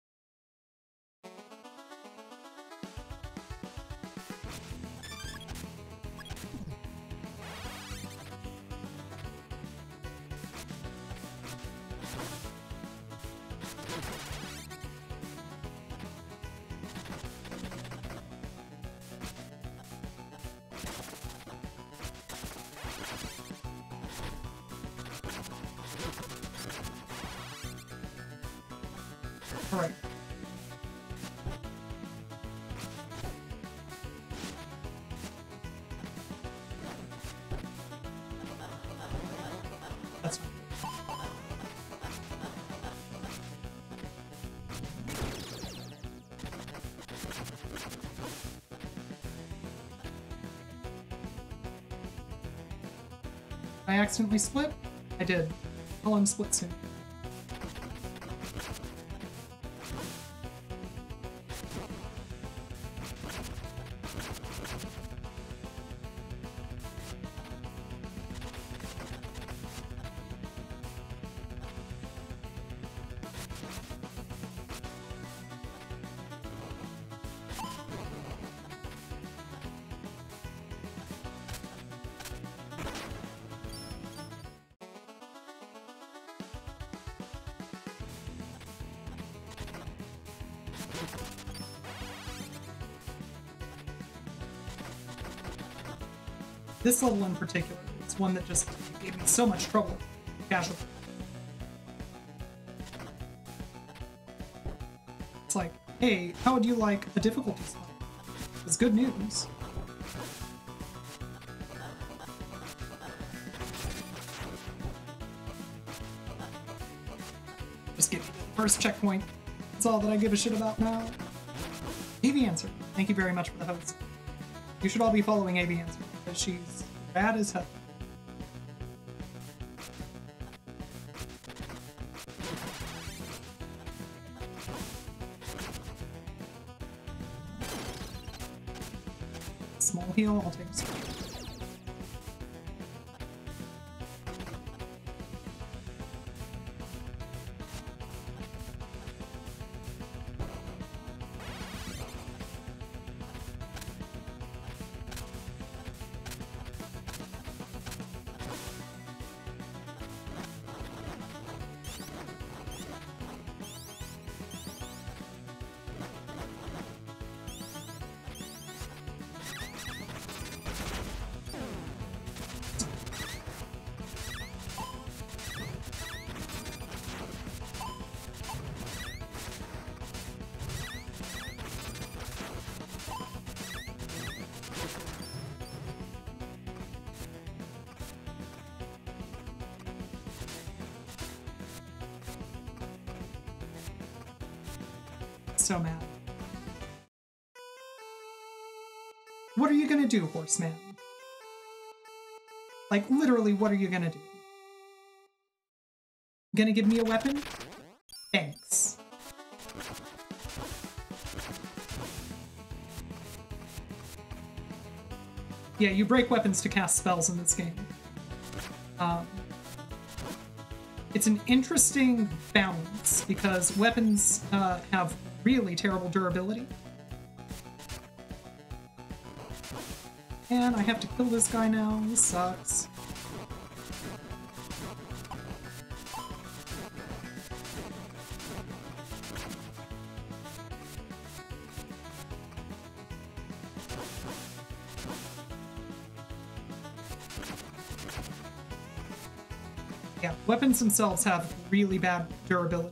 A: All right. That's fine. I accidentally split? I did. I'll unsplit soon. This level in particular is one that just gave me so much trouble casually. It's like, hey, how would you like a difficulty spike? It's good news. Just give me the first checkpoint. That's all that I give a shit about now. A B Answer, thank you very much for the host. You should all be following A B Answer, because she's bad as hell. Small heal, I'll take a small. So mad. What are you gonna do, horseman? Like, literally, what are you gonna do? Gonna give me a weapon? Thanks. Yeah, you break weapons to cast spells in this game. Um, it's an interesting balance, because weapons uh, have really terrible durability. And I have to kill this guy now. This sucks. Yeah, weapons themselves have really bad durability.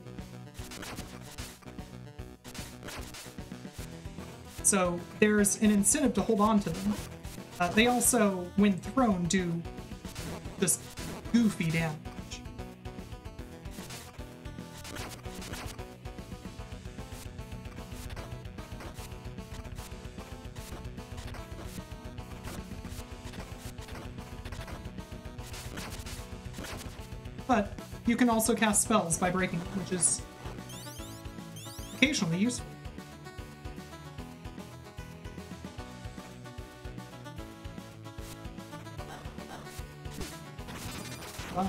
A: So there's an incentive to hold on to them. Uh, they also, when thrown, do just goofy damage. But you can also cast spells by breaking them, which is occasionally useful. Bye.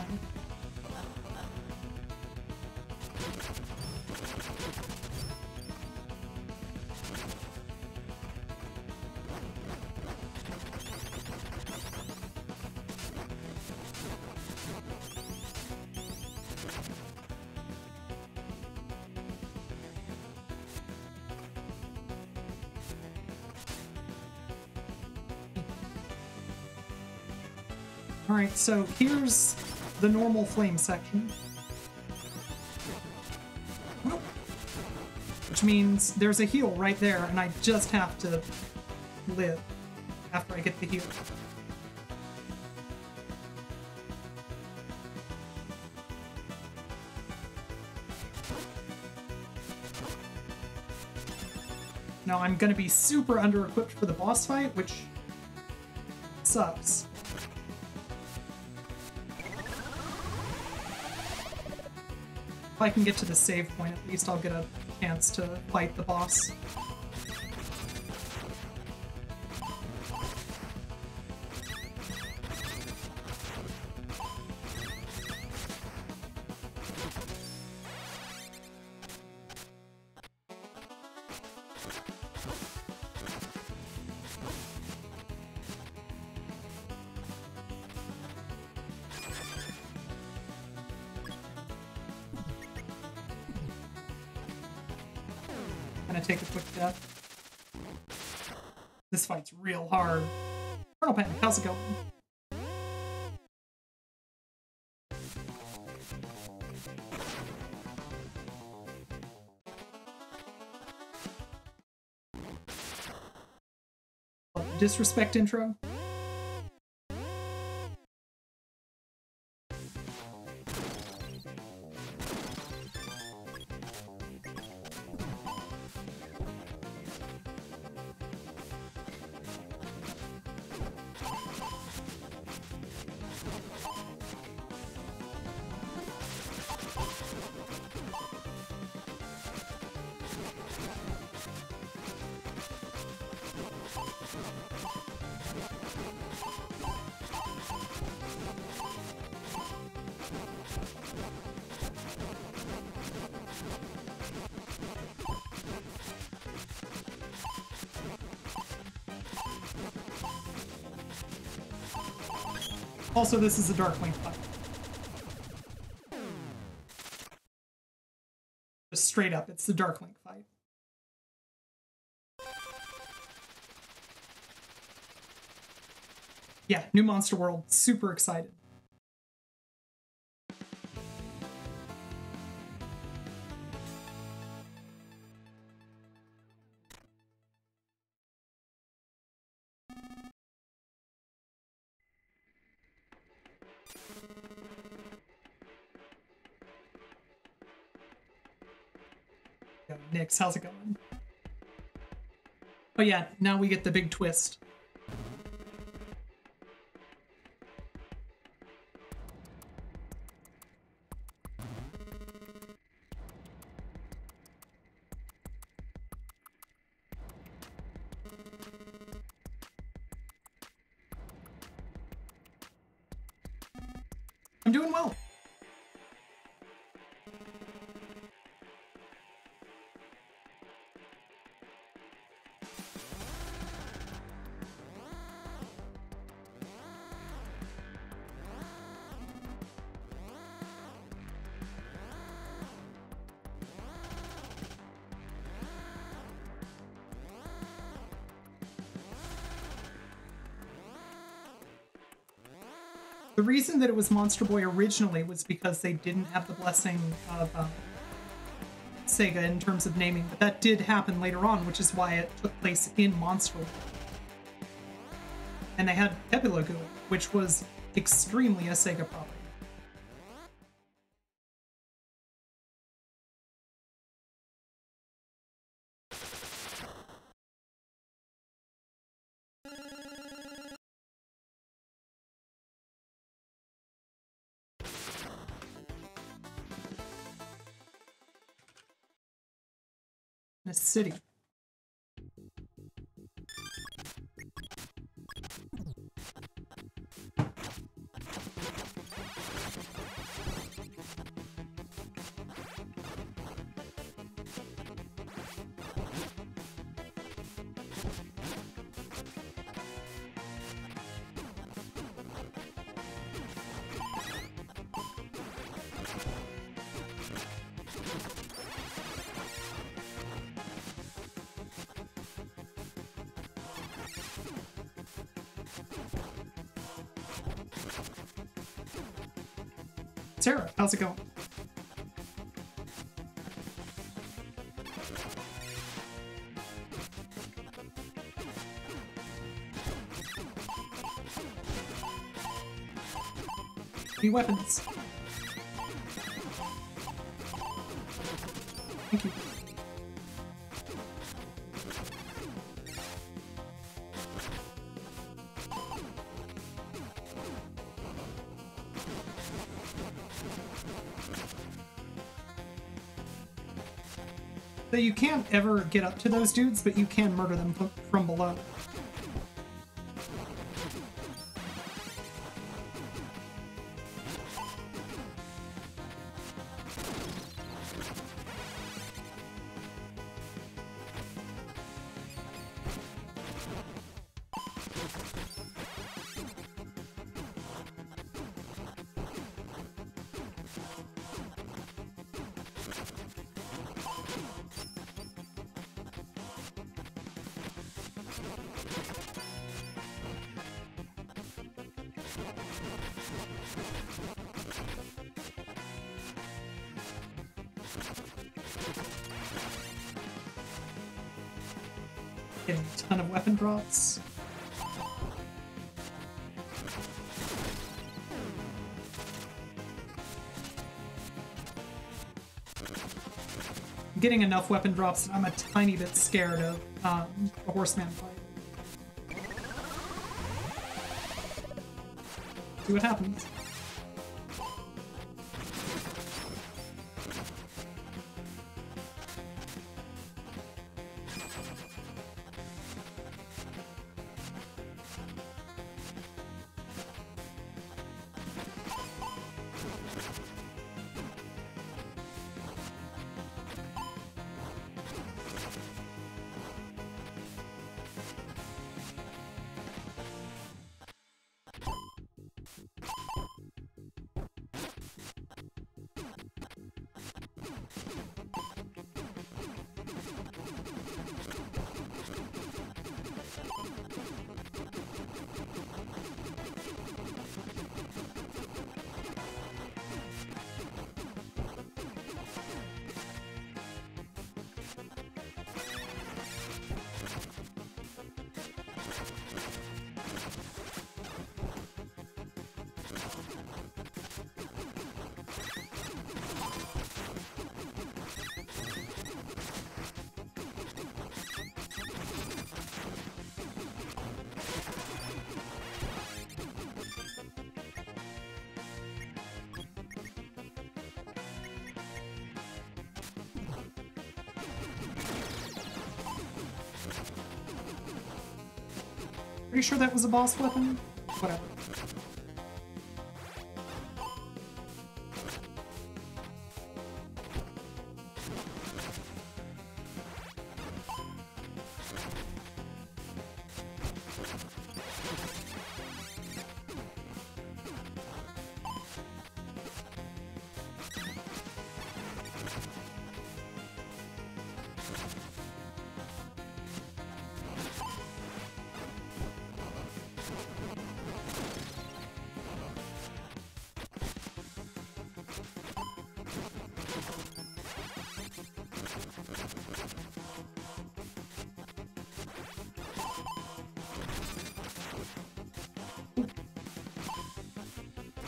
A: Alright, so here's the normal flame section. Which means there's a heal right there, and I just have to live after I get the heal. Now I'm gonna be super under-equipped for the boss fight, which sucks. If I can get to the save point, at least I'll get a chance to fight the boss. Take a quick death. This fight's real hard. Colonel Panic, how's it going? Oh, disrespect intro? Also, this is a Dark Link fight. Just straight up, it's the Dark Link fight. Yeah, new Monster World, super excited. Nix, how's it going? Oh yeah, now we get the big twist. I'm doing well. The reason that it was Monster Boy originally was because they didn't have the blessing of um, Sega in terms of naming, but that did happen later on, which is why it took place in Monster World. And they had Epilogue, which was extremely a Sega property. A city. Sarah, how's it going? Any weapons? Thank you. So you can't ever get up to those dudes, but you can murder them from below. Getting a ton of weapon drops. I'm getting enough weapon drops, and I'm a tiny bit scared of um, a horseman fight. See what happens. Are you sure that was a boss weapon? Whatever.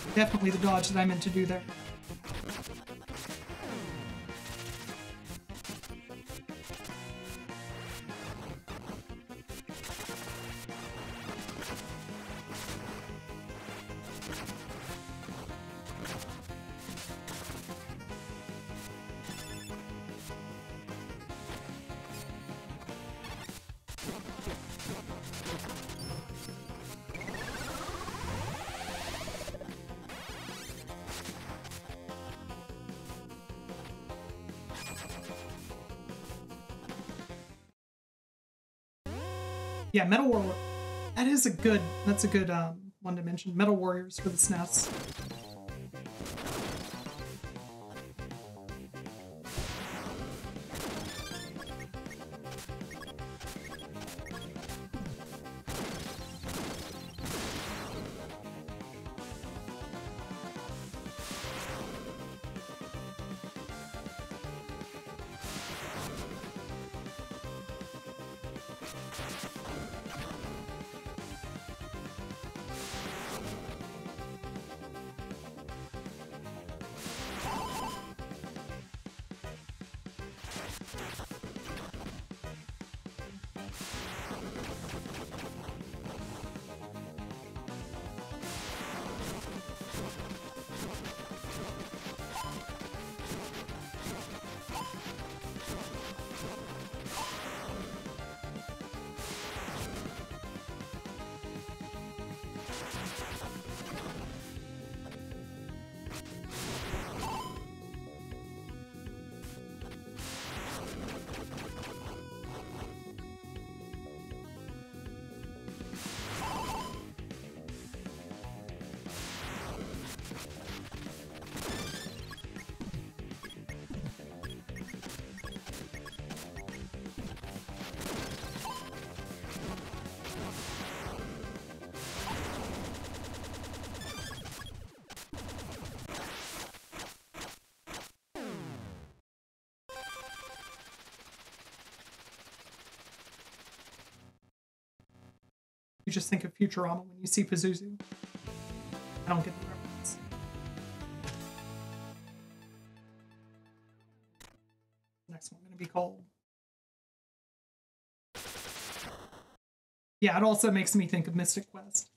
A: definitely the dodge that I meant to do there. Yeah, Metal Warrior. That is a good. That's a good um, one to mention. Metal Warriors for the S N E S. You just think of Futurama when you see Pazuzu. I don't get the reference. Next one going to be called. Yeah, it also makes me think of Mystic Quest.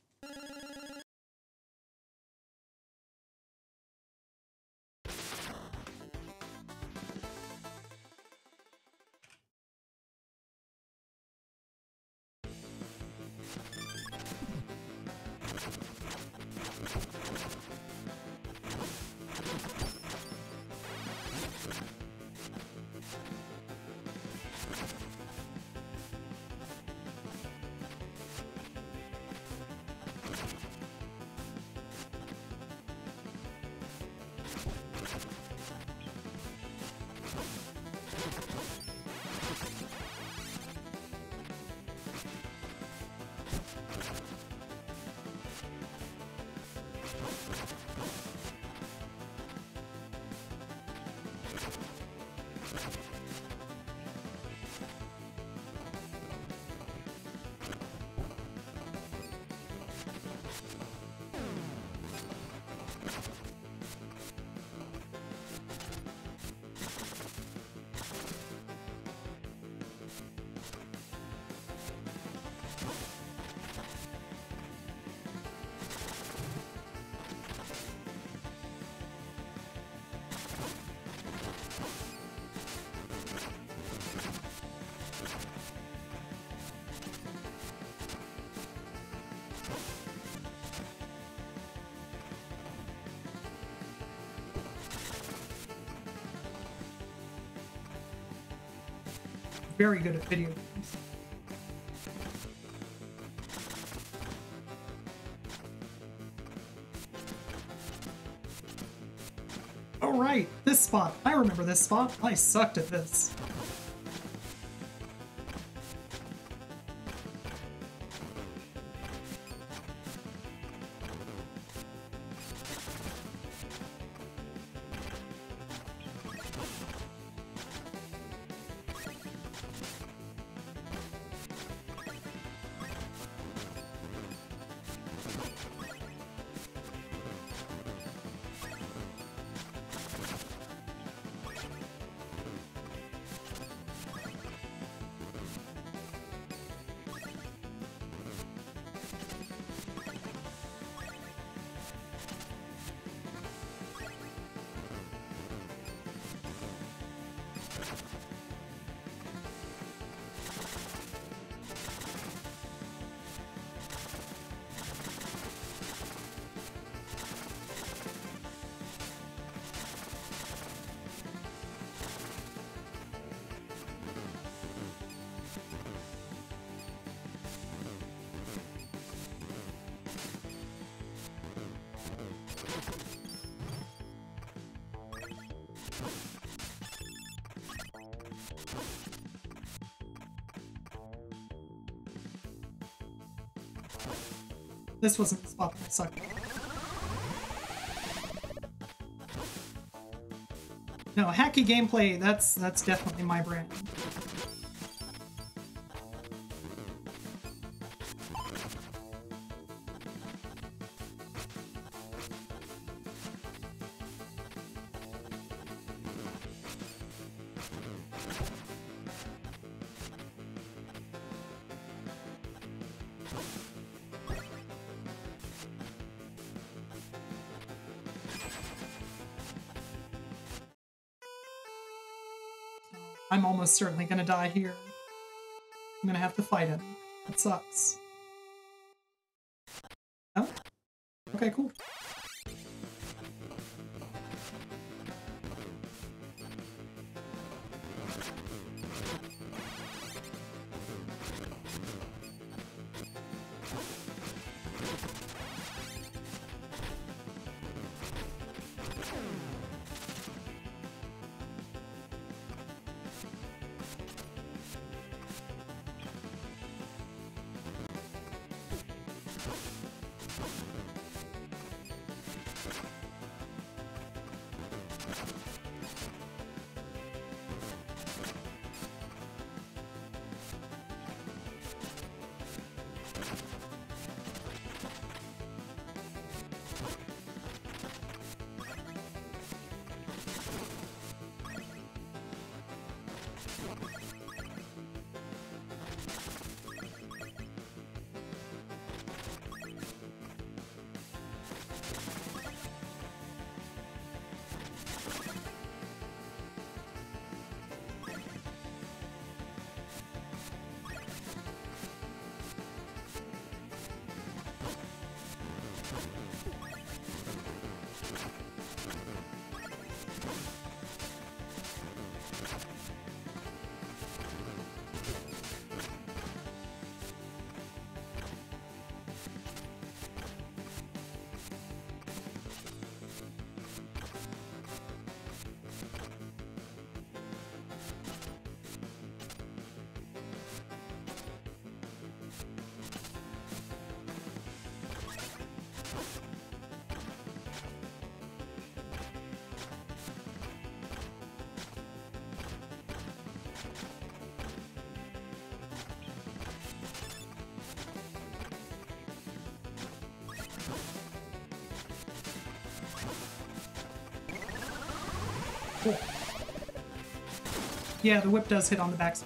A: Very good at video games. Oh right, this spot. I remember this spot. I sucked at this. this wasn't the spot that I sucked at. No, hacky gameplay, that's that's definitely my brand. I'm almost certainly gonna die here. I'm gonna have to fight him. That sucks. Oh? Okay, cool. Cool. Yeah, the whip does hit on the backside.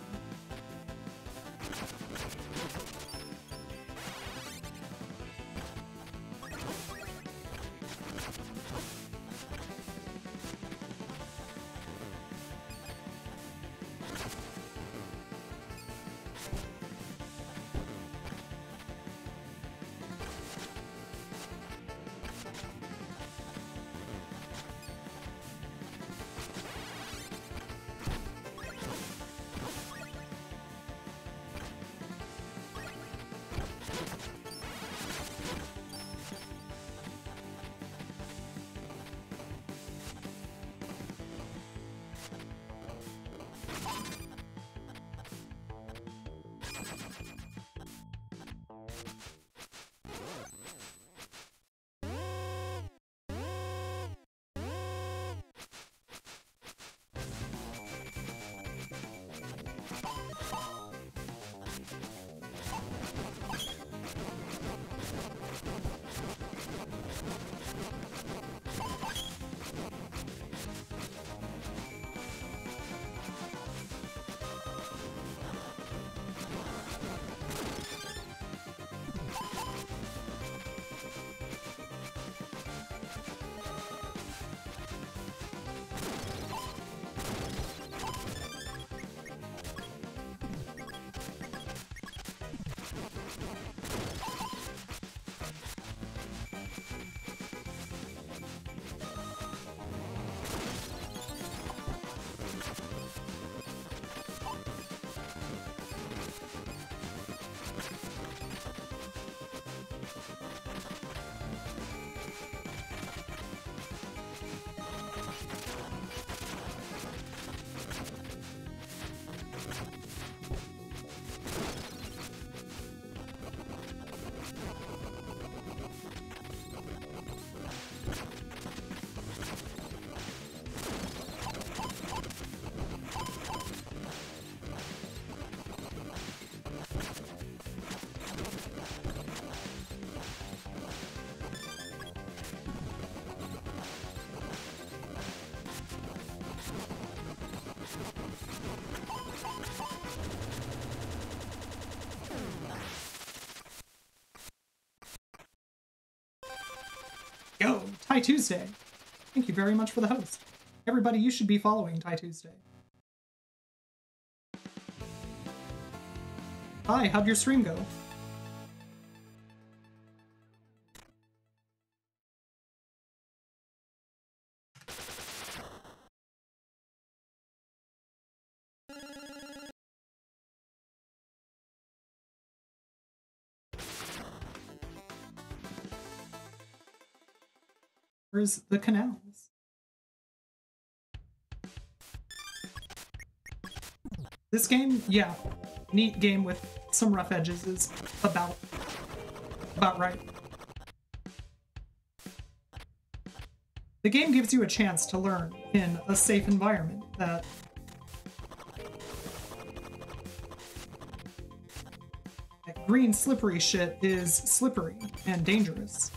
A: Yo, Ty Tuesday. Thank you very much for the host. Everybody, you should be following Ty Tuesday. Hi, how'd your stream go? Where's the canals? This game, yeah, neat game with some rough edges is about, about right. The game gives you a chance to learn in a safe environment that that green slippery shit is slippery and dangerous.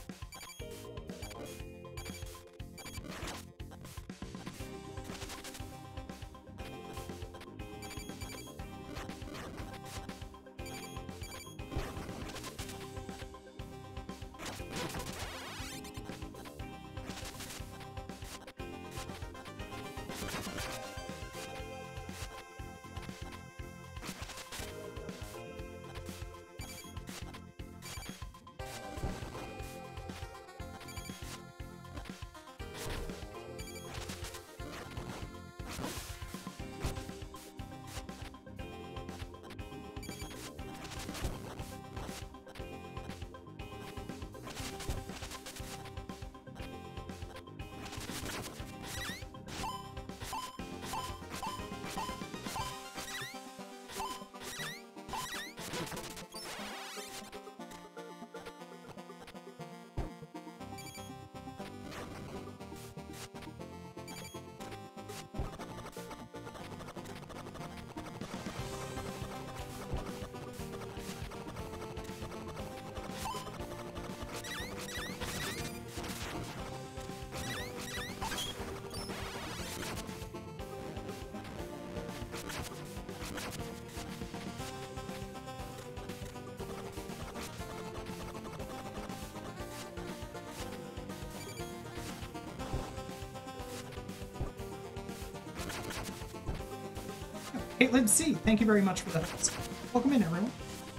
A: Caitlin C, thank you very much for that. Welcome in, everyone.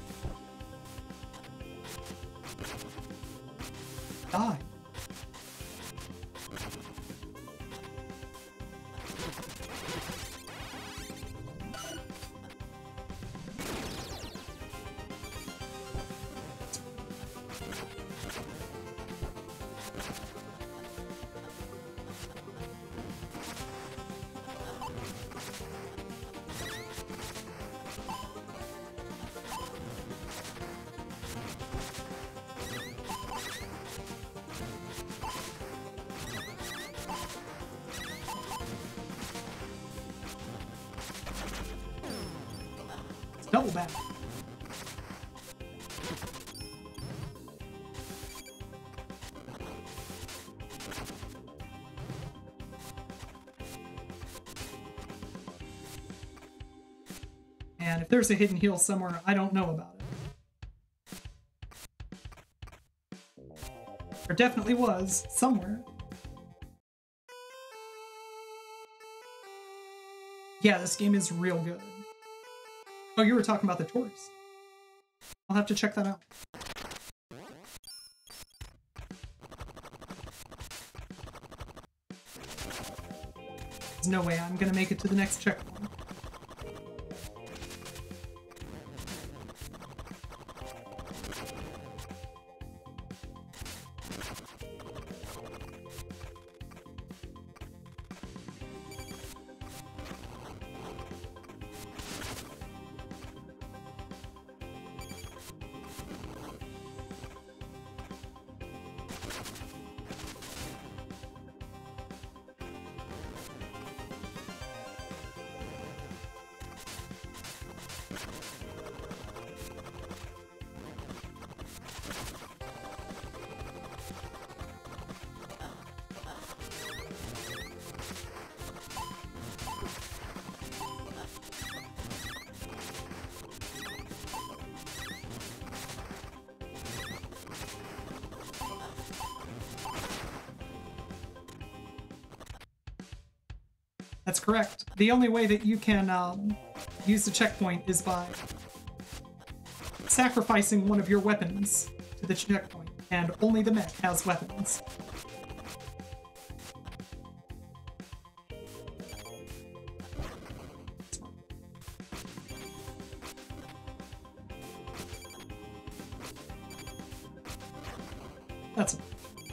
A: Die. Double back. And if there's a hidden heal somewhere, I don't know about it. There definitely was, somewhere. Yeah, this game is real good. Oh, you were talking about the tourist. I'll have to check that out. There's no way I'm gonna make it to the next checkpoint. That's correct. The only way that you can um, use the checkpoint is by sacrificing one of your weapons to the checkpoint, and only the mech has weapons. That's it.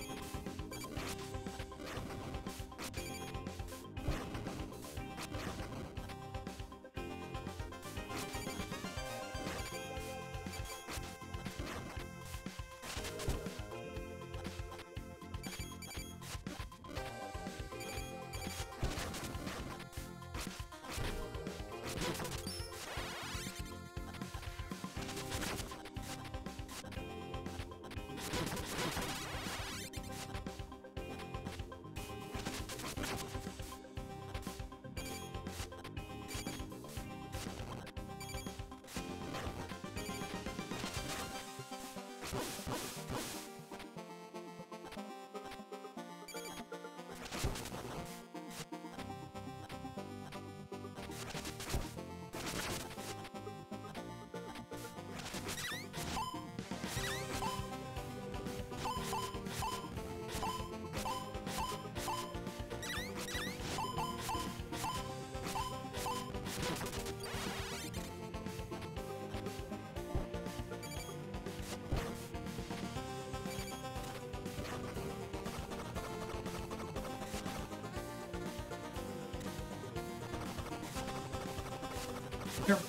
A: Here.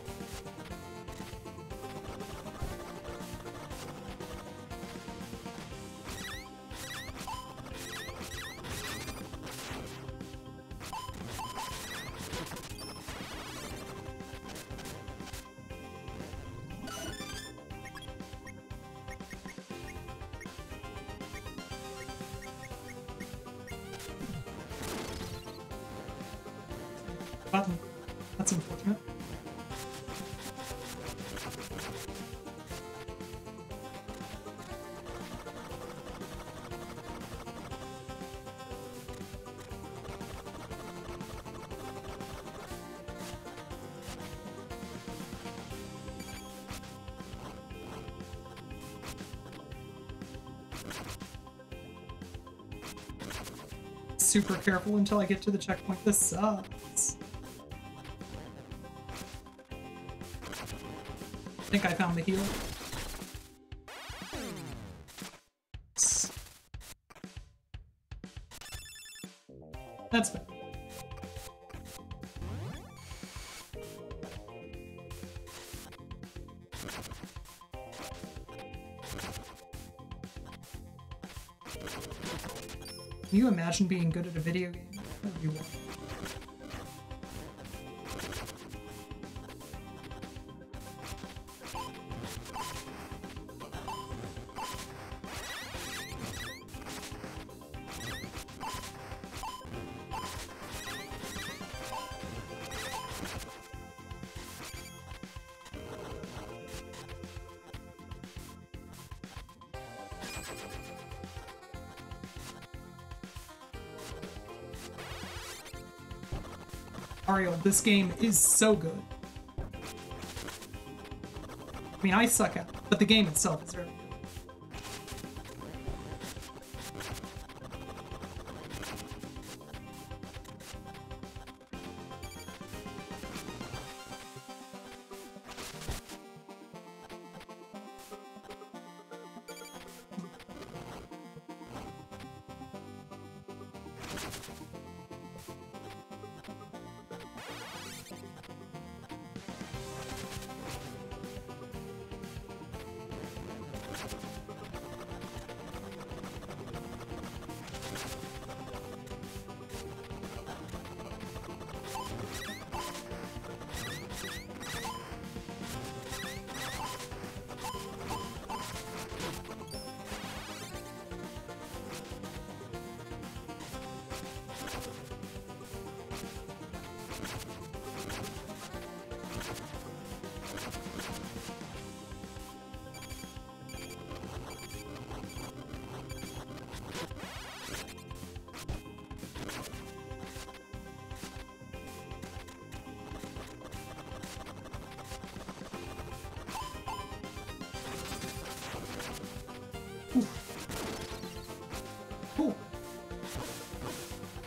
A: Button. That's unfortunate. Super careful until I get to the checkpoint. This sucks. I think I found the heal. That's better. Can you imagine being good at a video game? That would be wild. Ariel, this game is so good. I mean, I suck at it, but the game itself is very good.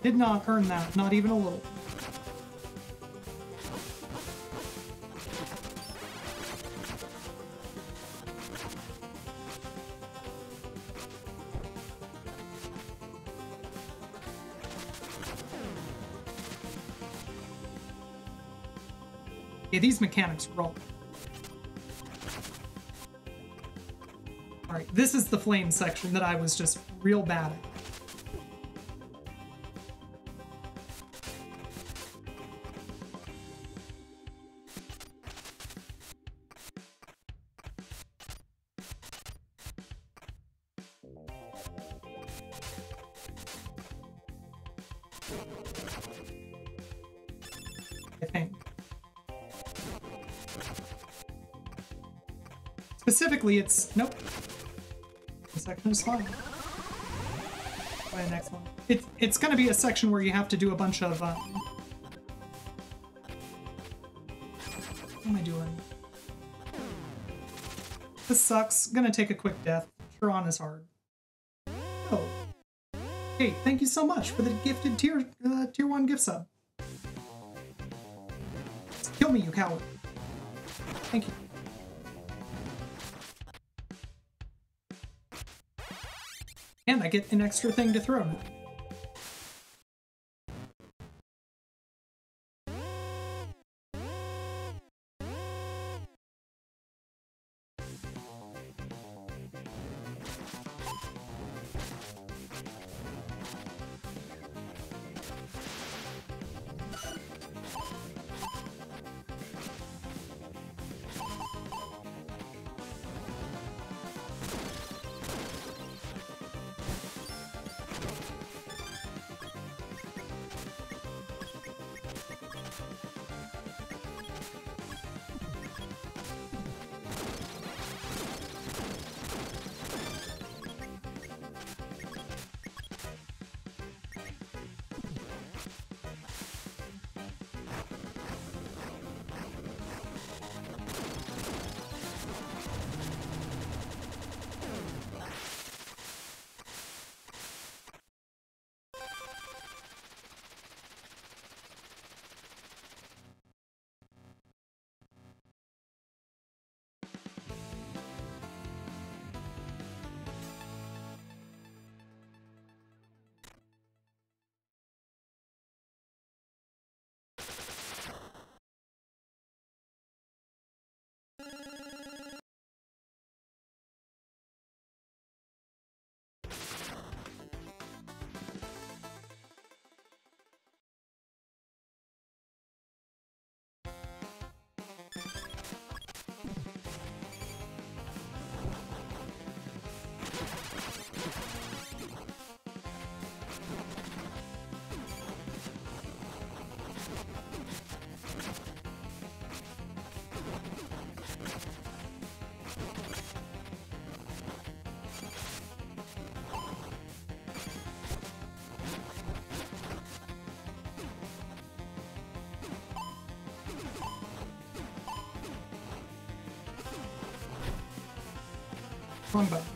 A: Did not earn that, not even a little. Yeah, these mechanics roll. Alright, this is the flame section that I was just real bad at. I think. Specifically, it's... Nope. This section is fine. Try the next one. It, it's going to be a section where you have to do a bunch of... Um, what am I doing? This sucks. Gonna take a quick death. Chiron is hard. Oh. Hey, thank you so much for the gifted tier, uh, tier one gift sub. Kill me, you coward. Thank you. And I get an extra thing to throw now. Wrong buttons.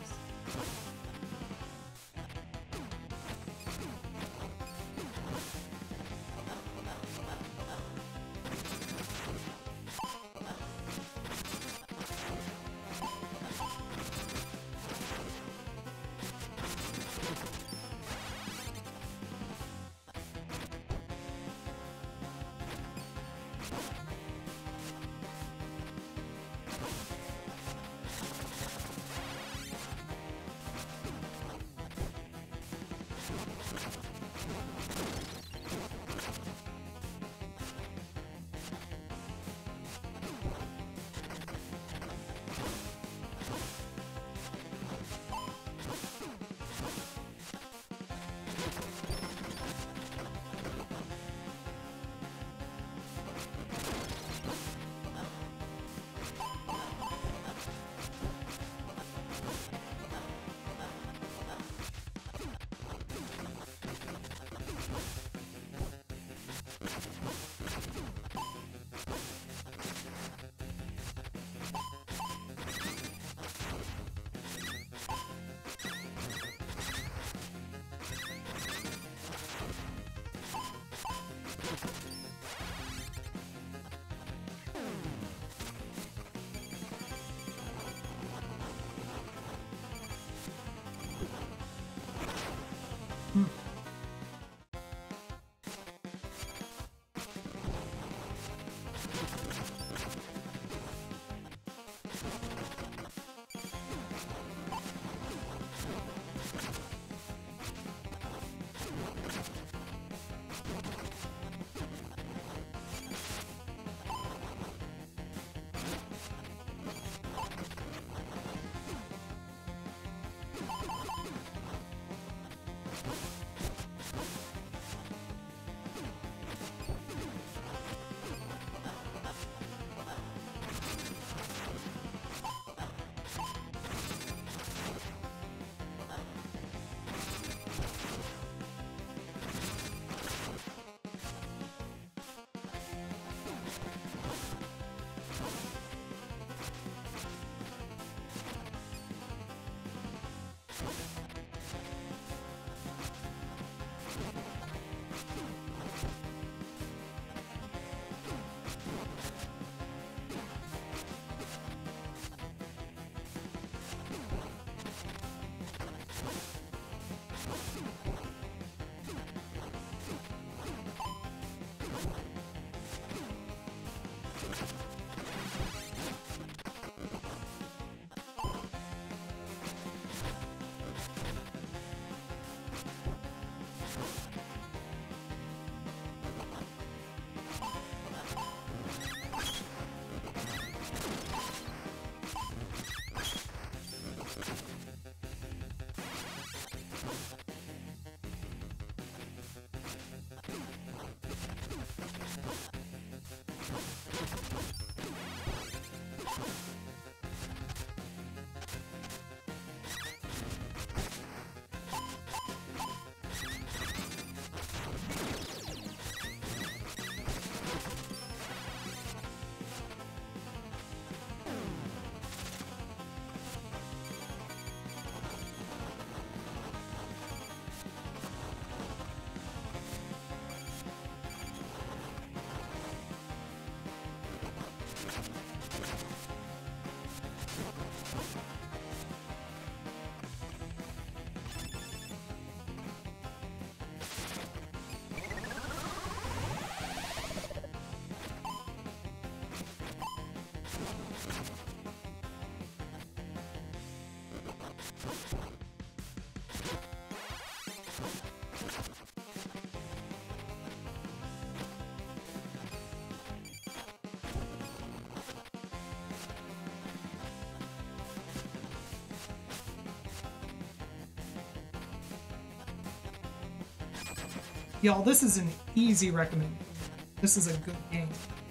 A: Y'all, this is an easy recommend. This is a good game.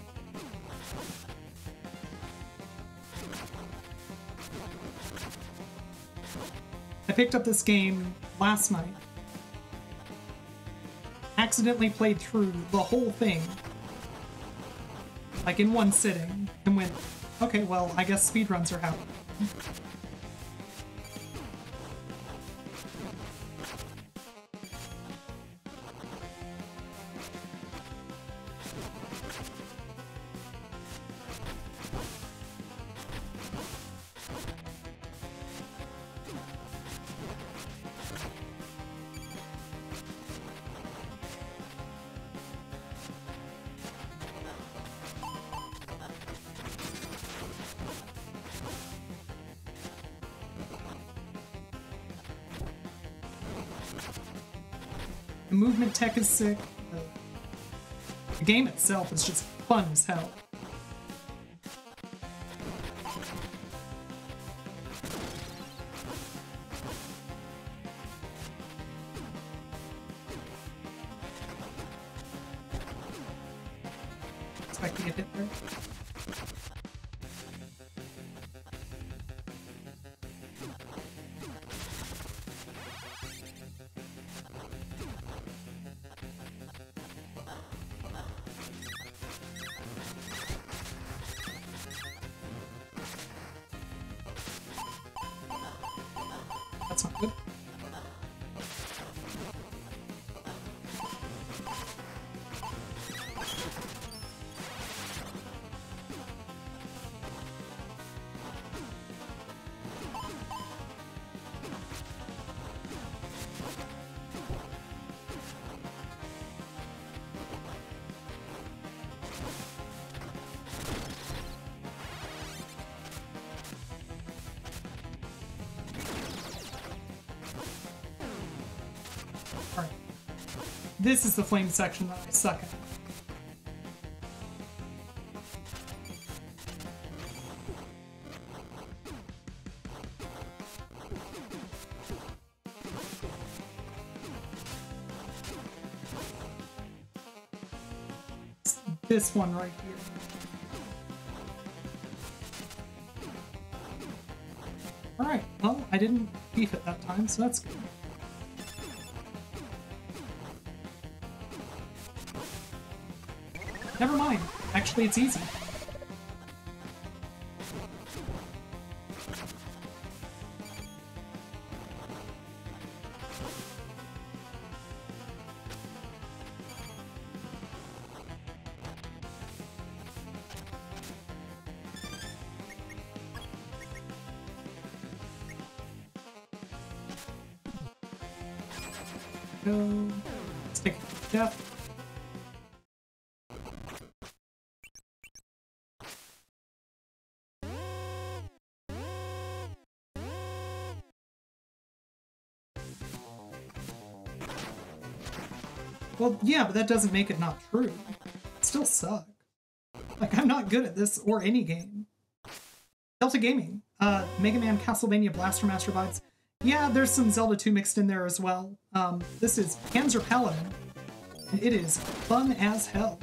A: I picked up this game last night. Accidentally played through the whole thing, like in one sitting, and went, okay, well, I guess speedruns are happening. The movement tech is sick. The, the game itself is just fun as hell. Expect to get hit there. That's not good. Alright. This is the flame section that I suck at. It's this one right here. Alright, well, I didn't beef it that time, so that's good. Never mind. Actually, it's easy. Go. Let's take a death. Well, yeah, but that doesn't make it not true. It still suck. Like, I'm not good at this or any game. Delta Gaming. Uh, Mega Man Castlevania Blaster Master vibes. Yeah, there's some Zelda two mixed in there as well. Um, this is Panzer Paladin, and it is fun as hell.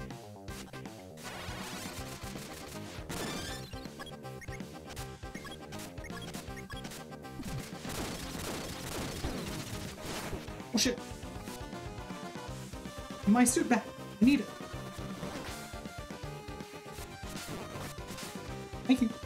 A: Oh shit. My suit back. I need it. Thank you.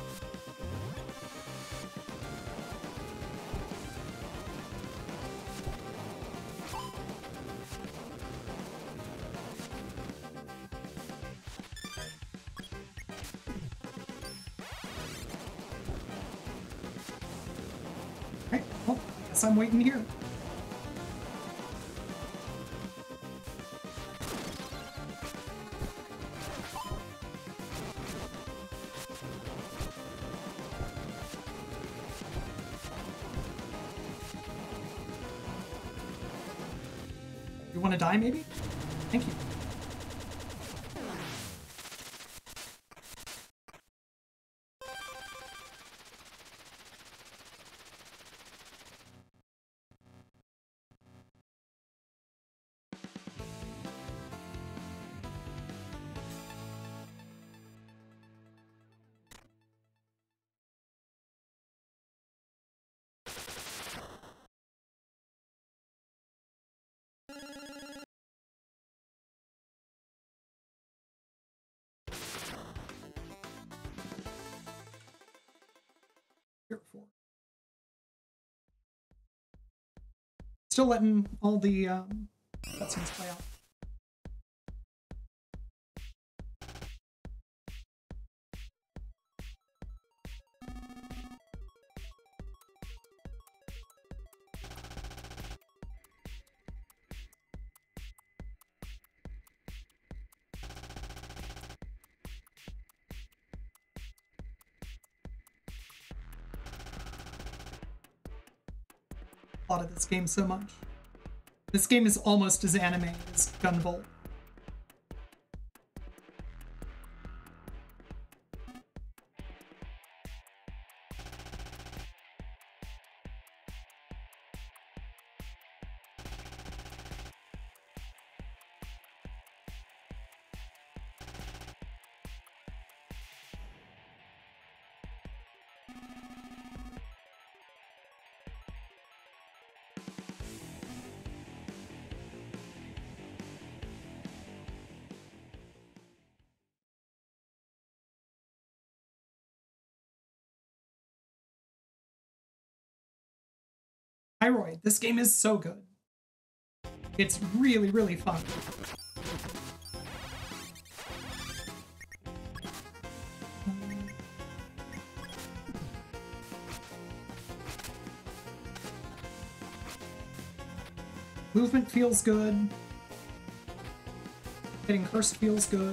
A: Alright, well, I guess I'm waiting here. You want to die, maybe? Thank you. For. Still letting all the um, cutscenes play out. A lot of this game so much. This game is almost as anime as Gunvolt. Hyroid, this game is so good. It's really, really fun. Movement feels good. Getting cursed feels good.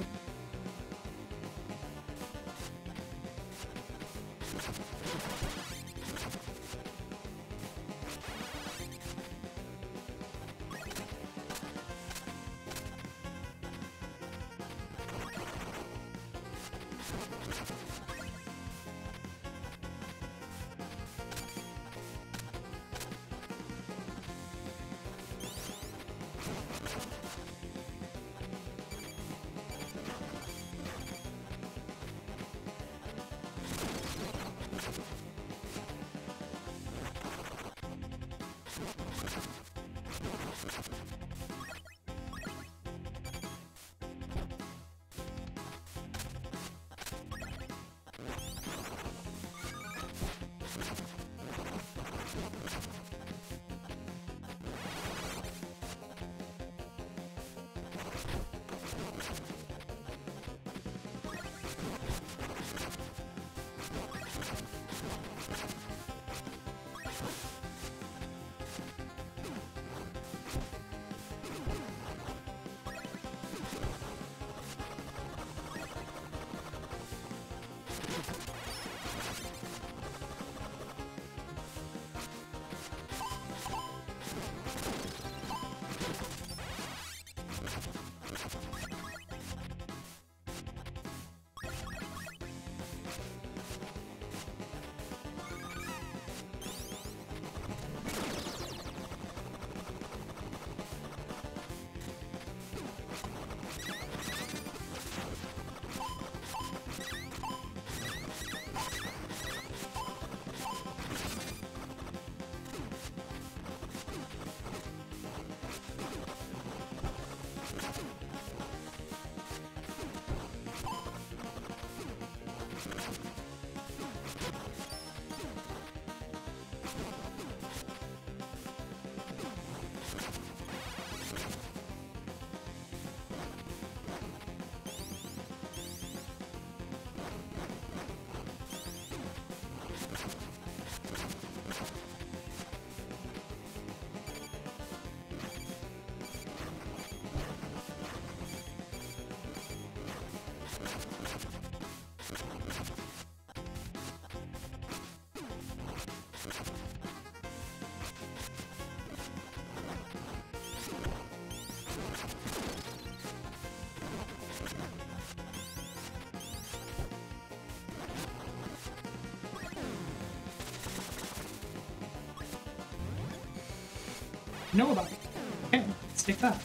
A: know about it. Okay, let's take that.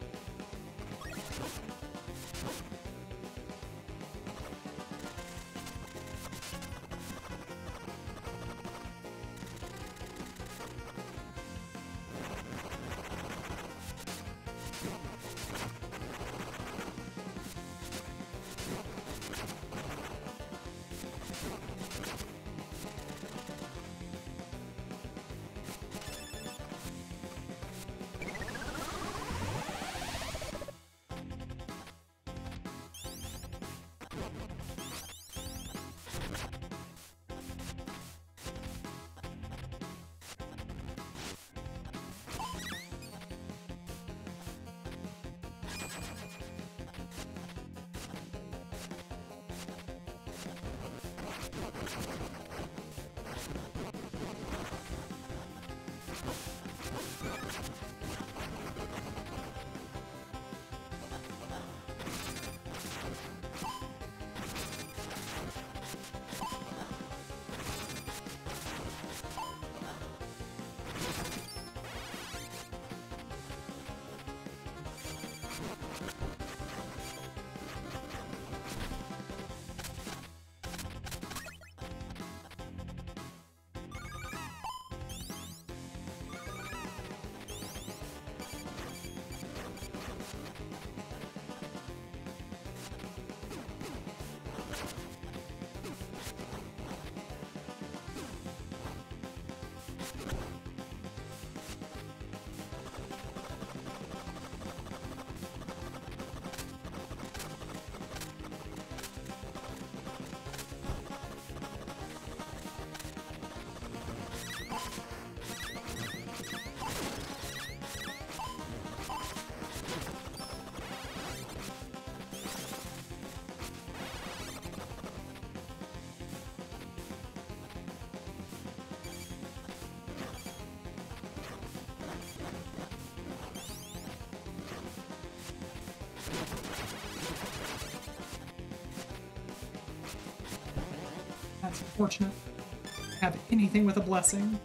A: That's unfortunate. Have anything with a blessing.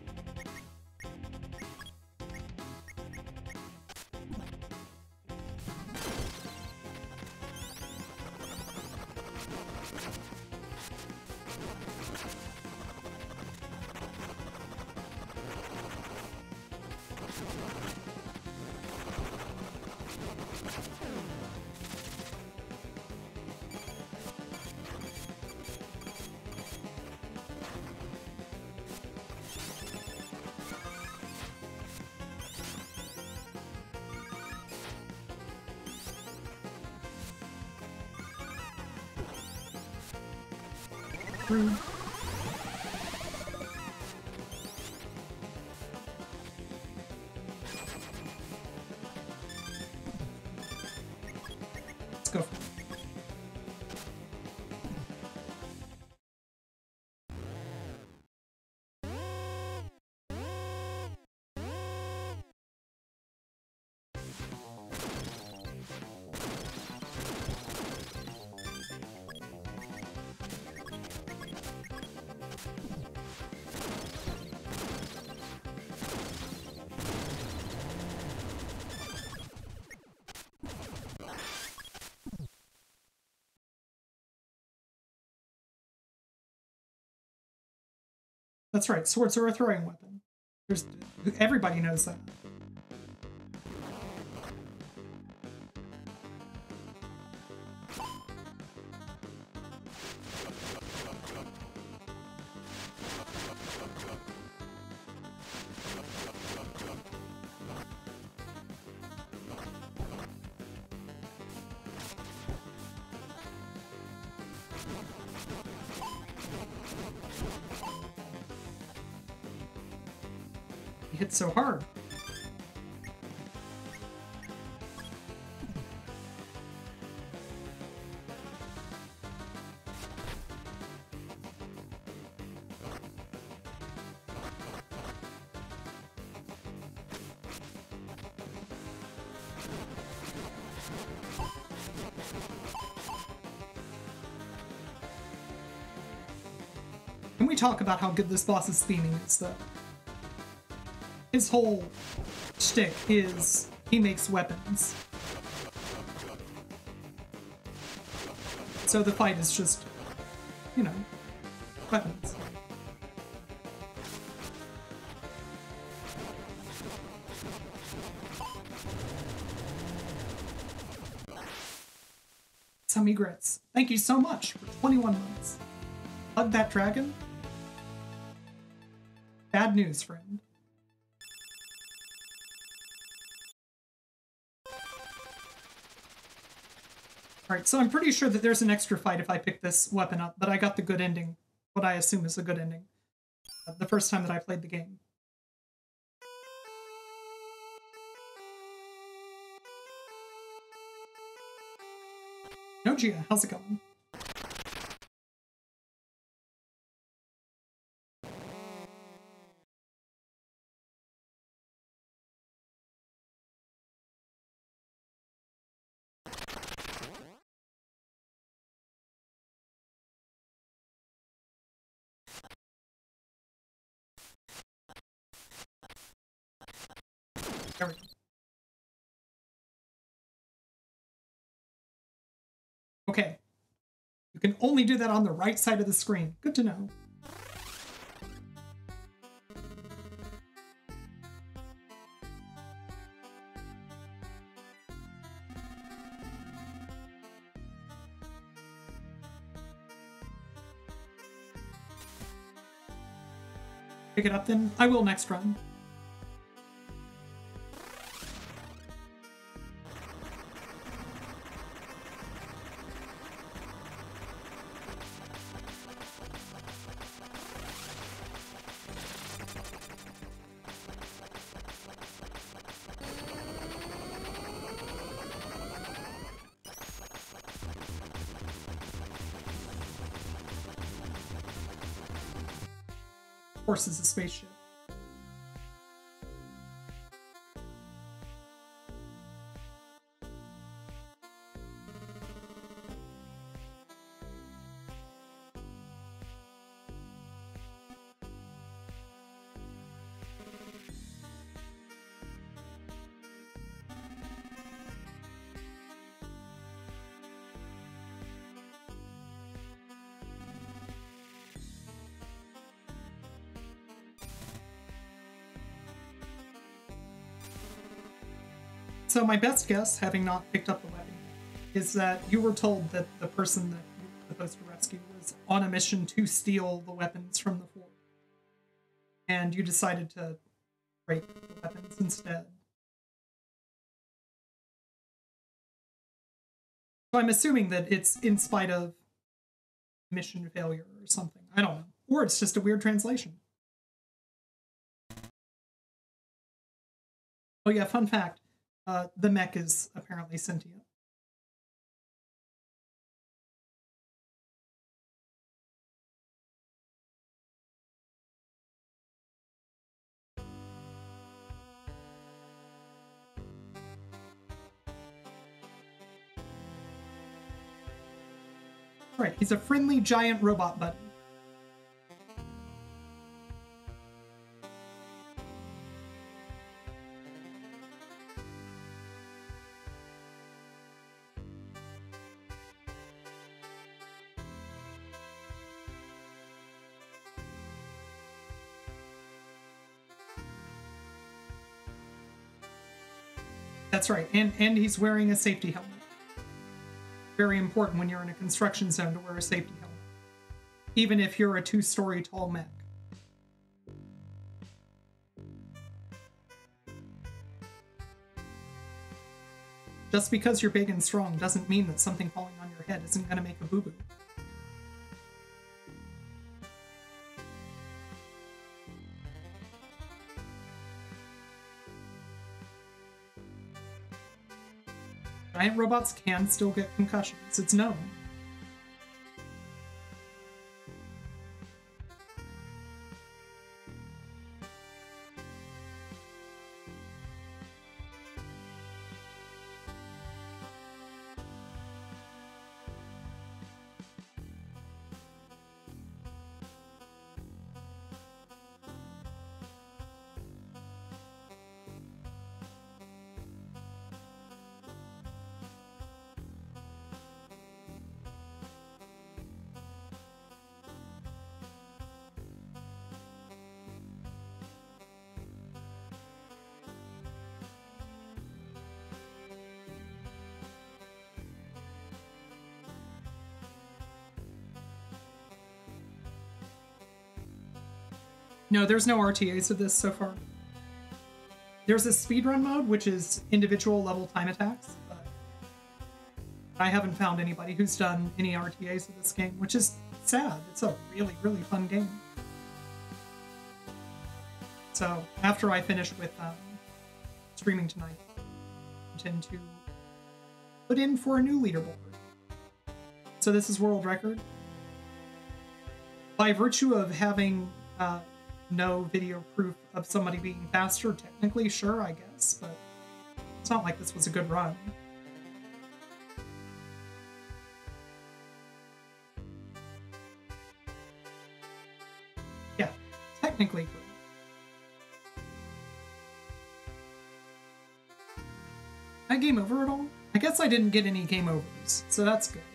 A: Through. Let's go. That's right, swords are a throwing weapon. There's everybody knows that. Hit so hard. Can we talk about how good this boss's theming is, though? his whole shtick is he makes weapons. So the fight is just, you know, weapons. Some egrets. Thank you so much for twenty-one months. Hug that dragon. Bad news, friend. Alright, so I'm pretty sure that there's an extra fight if I pick this weapon up, but I got the good ending. What I assume is a good ending. Uh, the first time that I played the game. Nogia, how's it going? There we go. Okay. You can only do that on the right side of the screen. Good to know. Pick it up then. I will next run. Of course, it's a spaceship. So my best guess, having not picked up the weapon, is that you were told that the person that you were supposed to rescue was on a mission to steal the weapons from the fort. And you decided to break the weapons instead. So I'm assuming that it's in spite of mission failure or something. I don't know. Or it's just a weird translation. Oh yeah, fun fact. Uh, the mech is apparently sentient. Right, he's a friendly giant robot buddy. That's right, and, and he's wearing a safety helmet. Very important when you're in a construction zone to wear a safety helmet. Even if you're a two-story tall mech. Just because you're big and strong doesn't mean that something falling on your head isn't going to make a boo-boo. Giant robots can still get concussions. It's known. No, there's no R T As of this so far. There's a speedrun mode, which is individual level time attacks, but I haven't found anybody who's done any R T As of this game, which is sad. It's a really, really fun game. So after I finish with um, streaming tonight, I intend to put in for a new leaderboard. So this is world record. By virtue of having uh, no video proof of somebody being faster, technically, sure, I guess, but it's not like this was a good run. Yeah, technically good. Did I game over at all? I guess I didn't get any game overs, so that's good.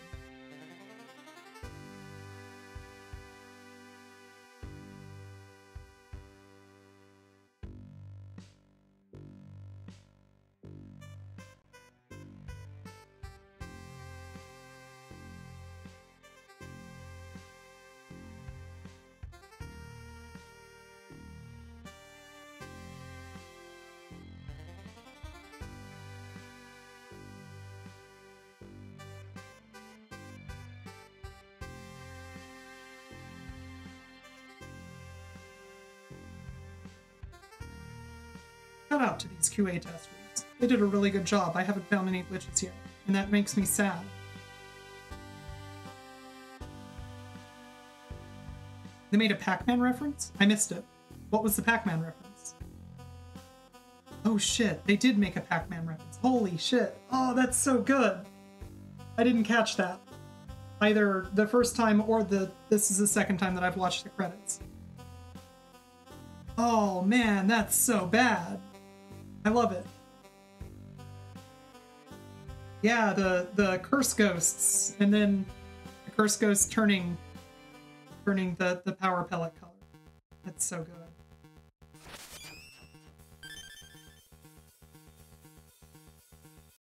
A: Shout out to these Q A testers. They did a really good job. I haven't found any glitches yet, and that makes me sad. They made a Pac-Man reference? I missed it. What was the Pac-Man reference? Oh shit, they did make a Pac-Man reference. Holy shit. Oh, that's so good. I didn't catch that. Either the first time or the this is the second time that I've watched the credits. Oh man, that's so bad. I love it. Yeah, the the curse ghosts, and then the curse ghosts turning turning the the power pellet color. That's so good.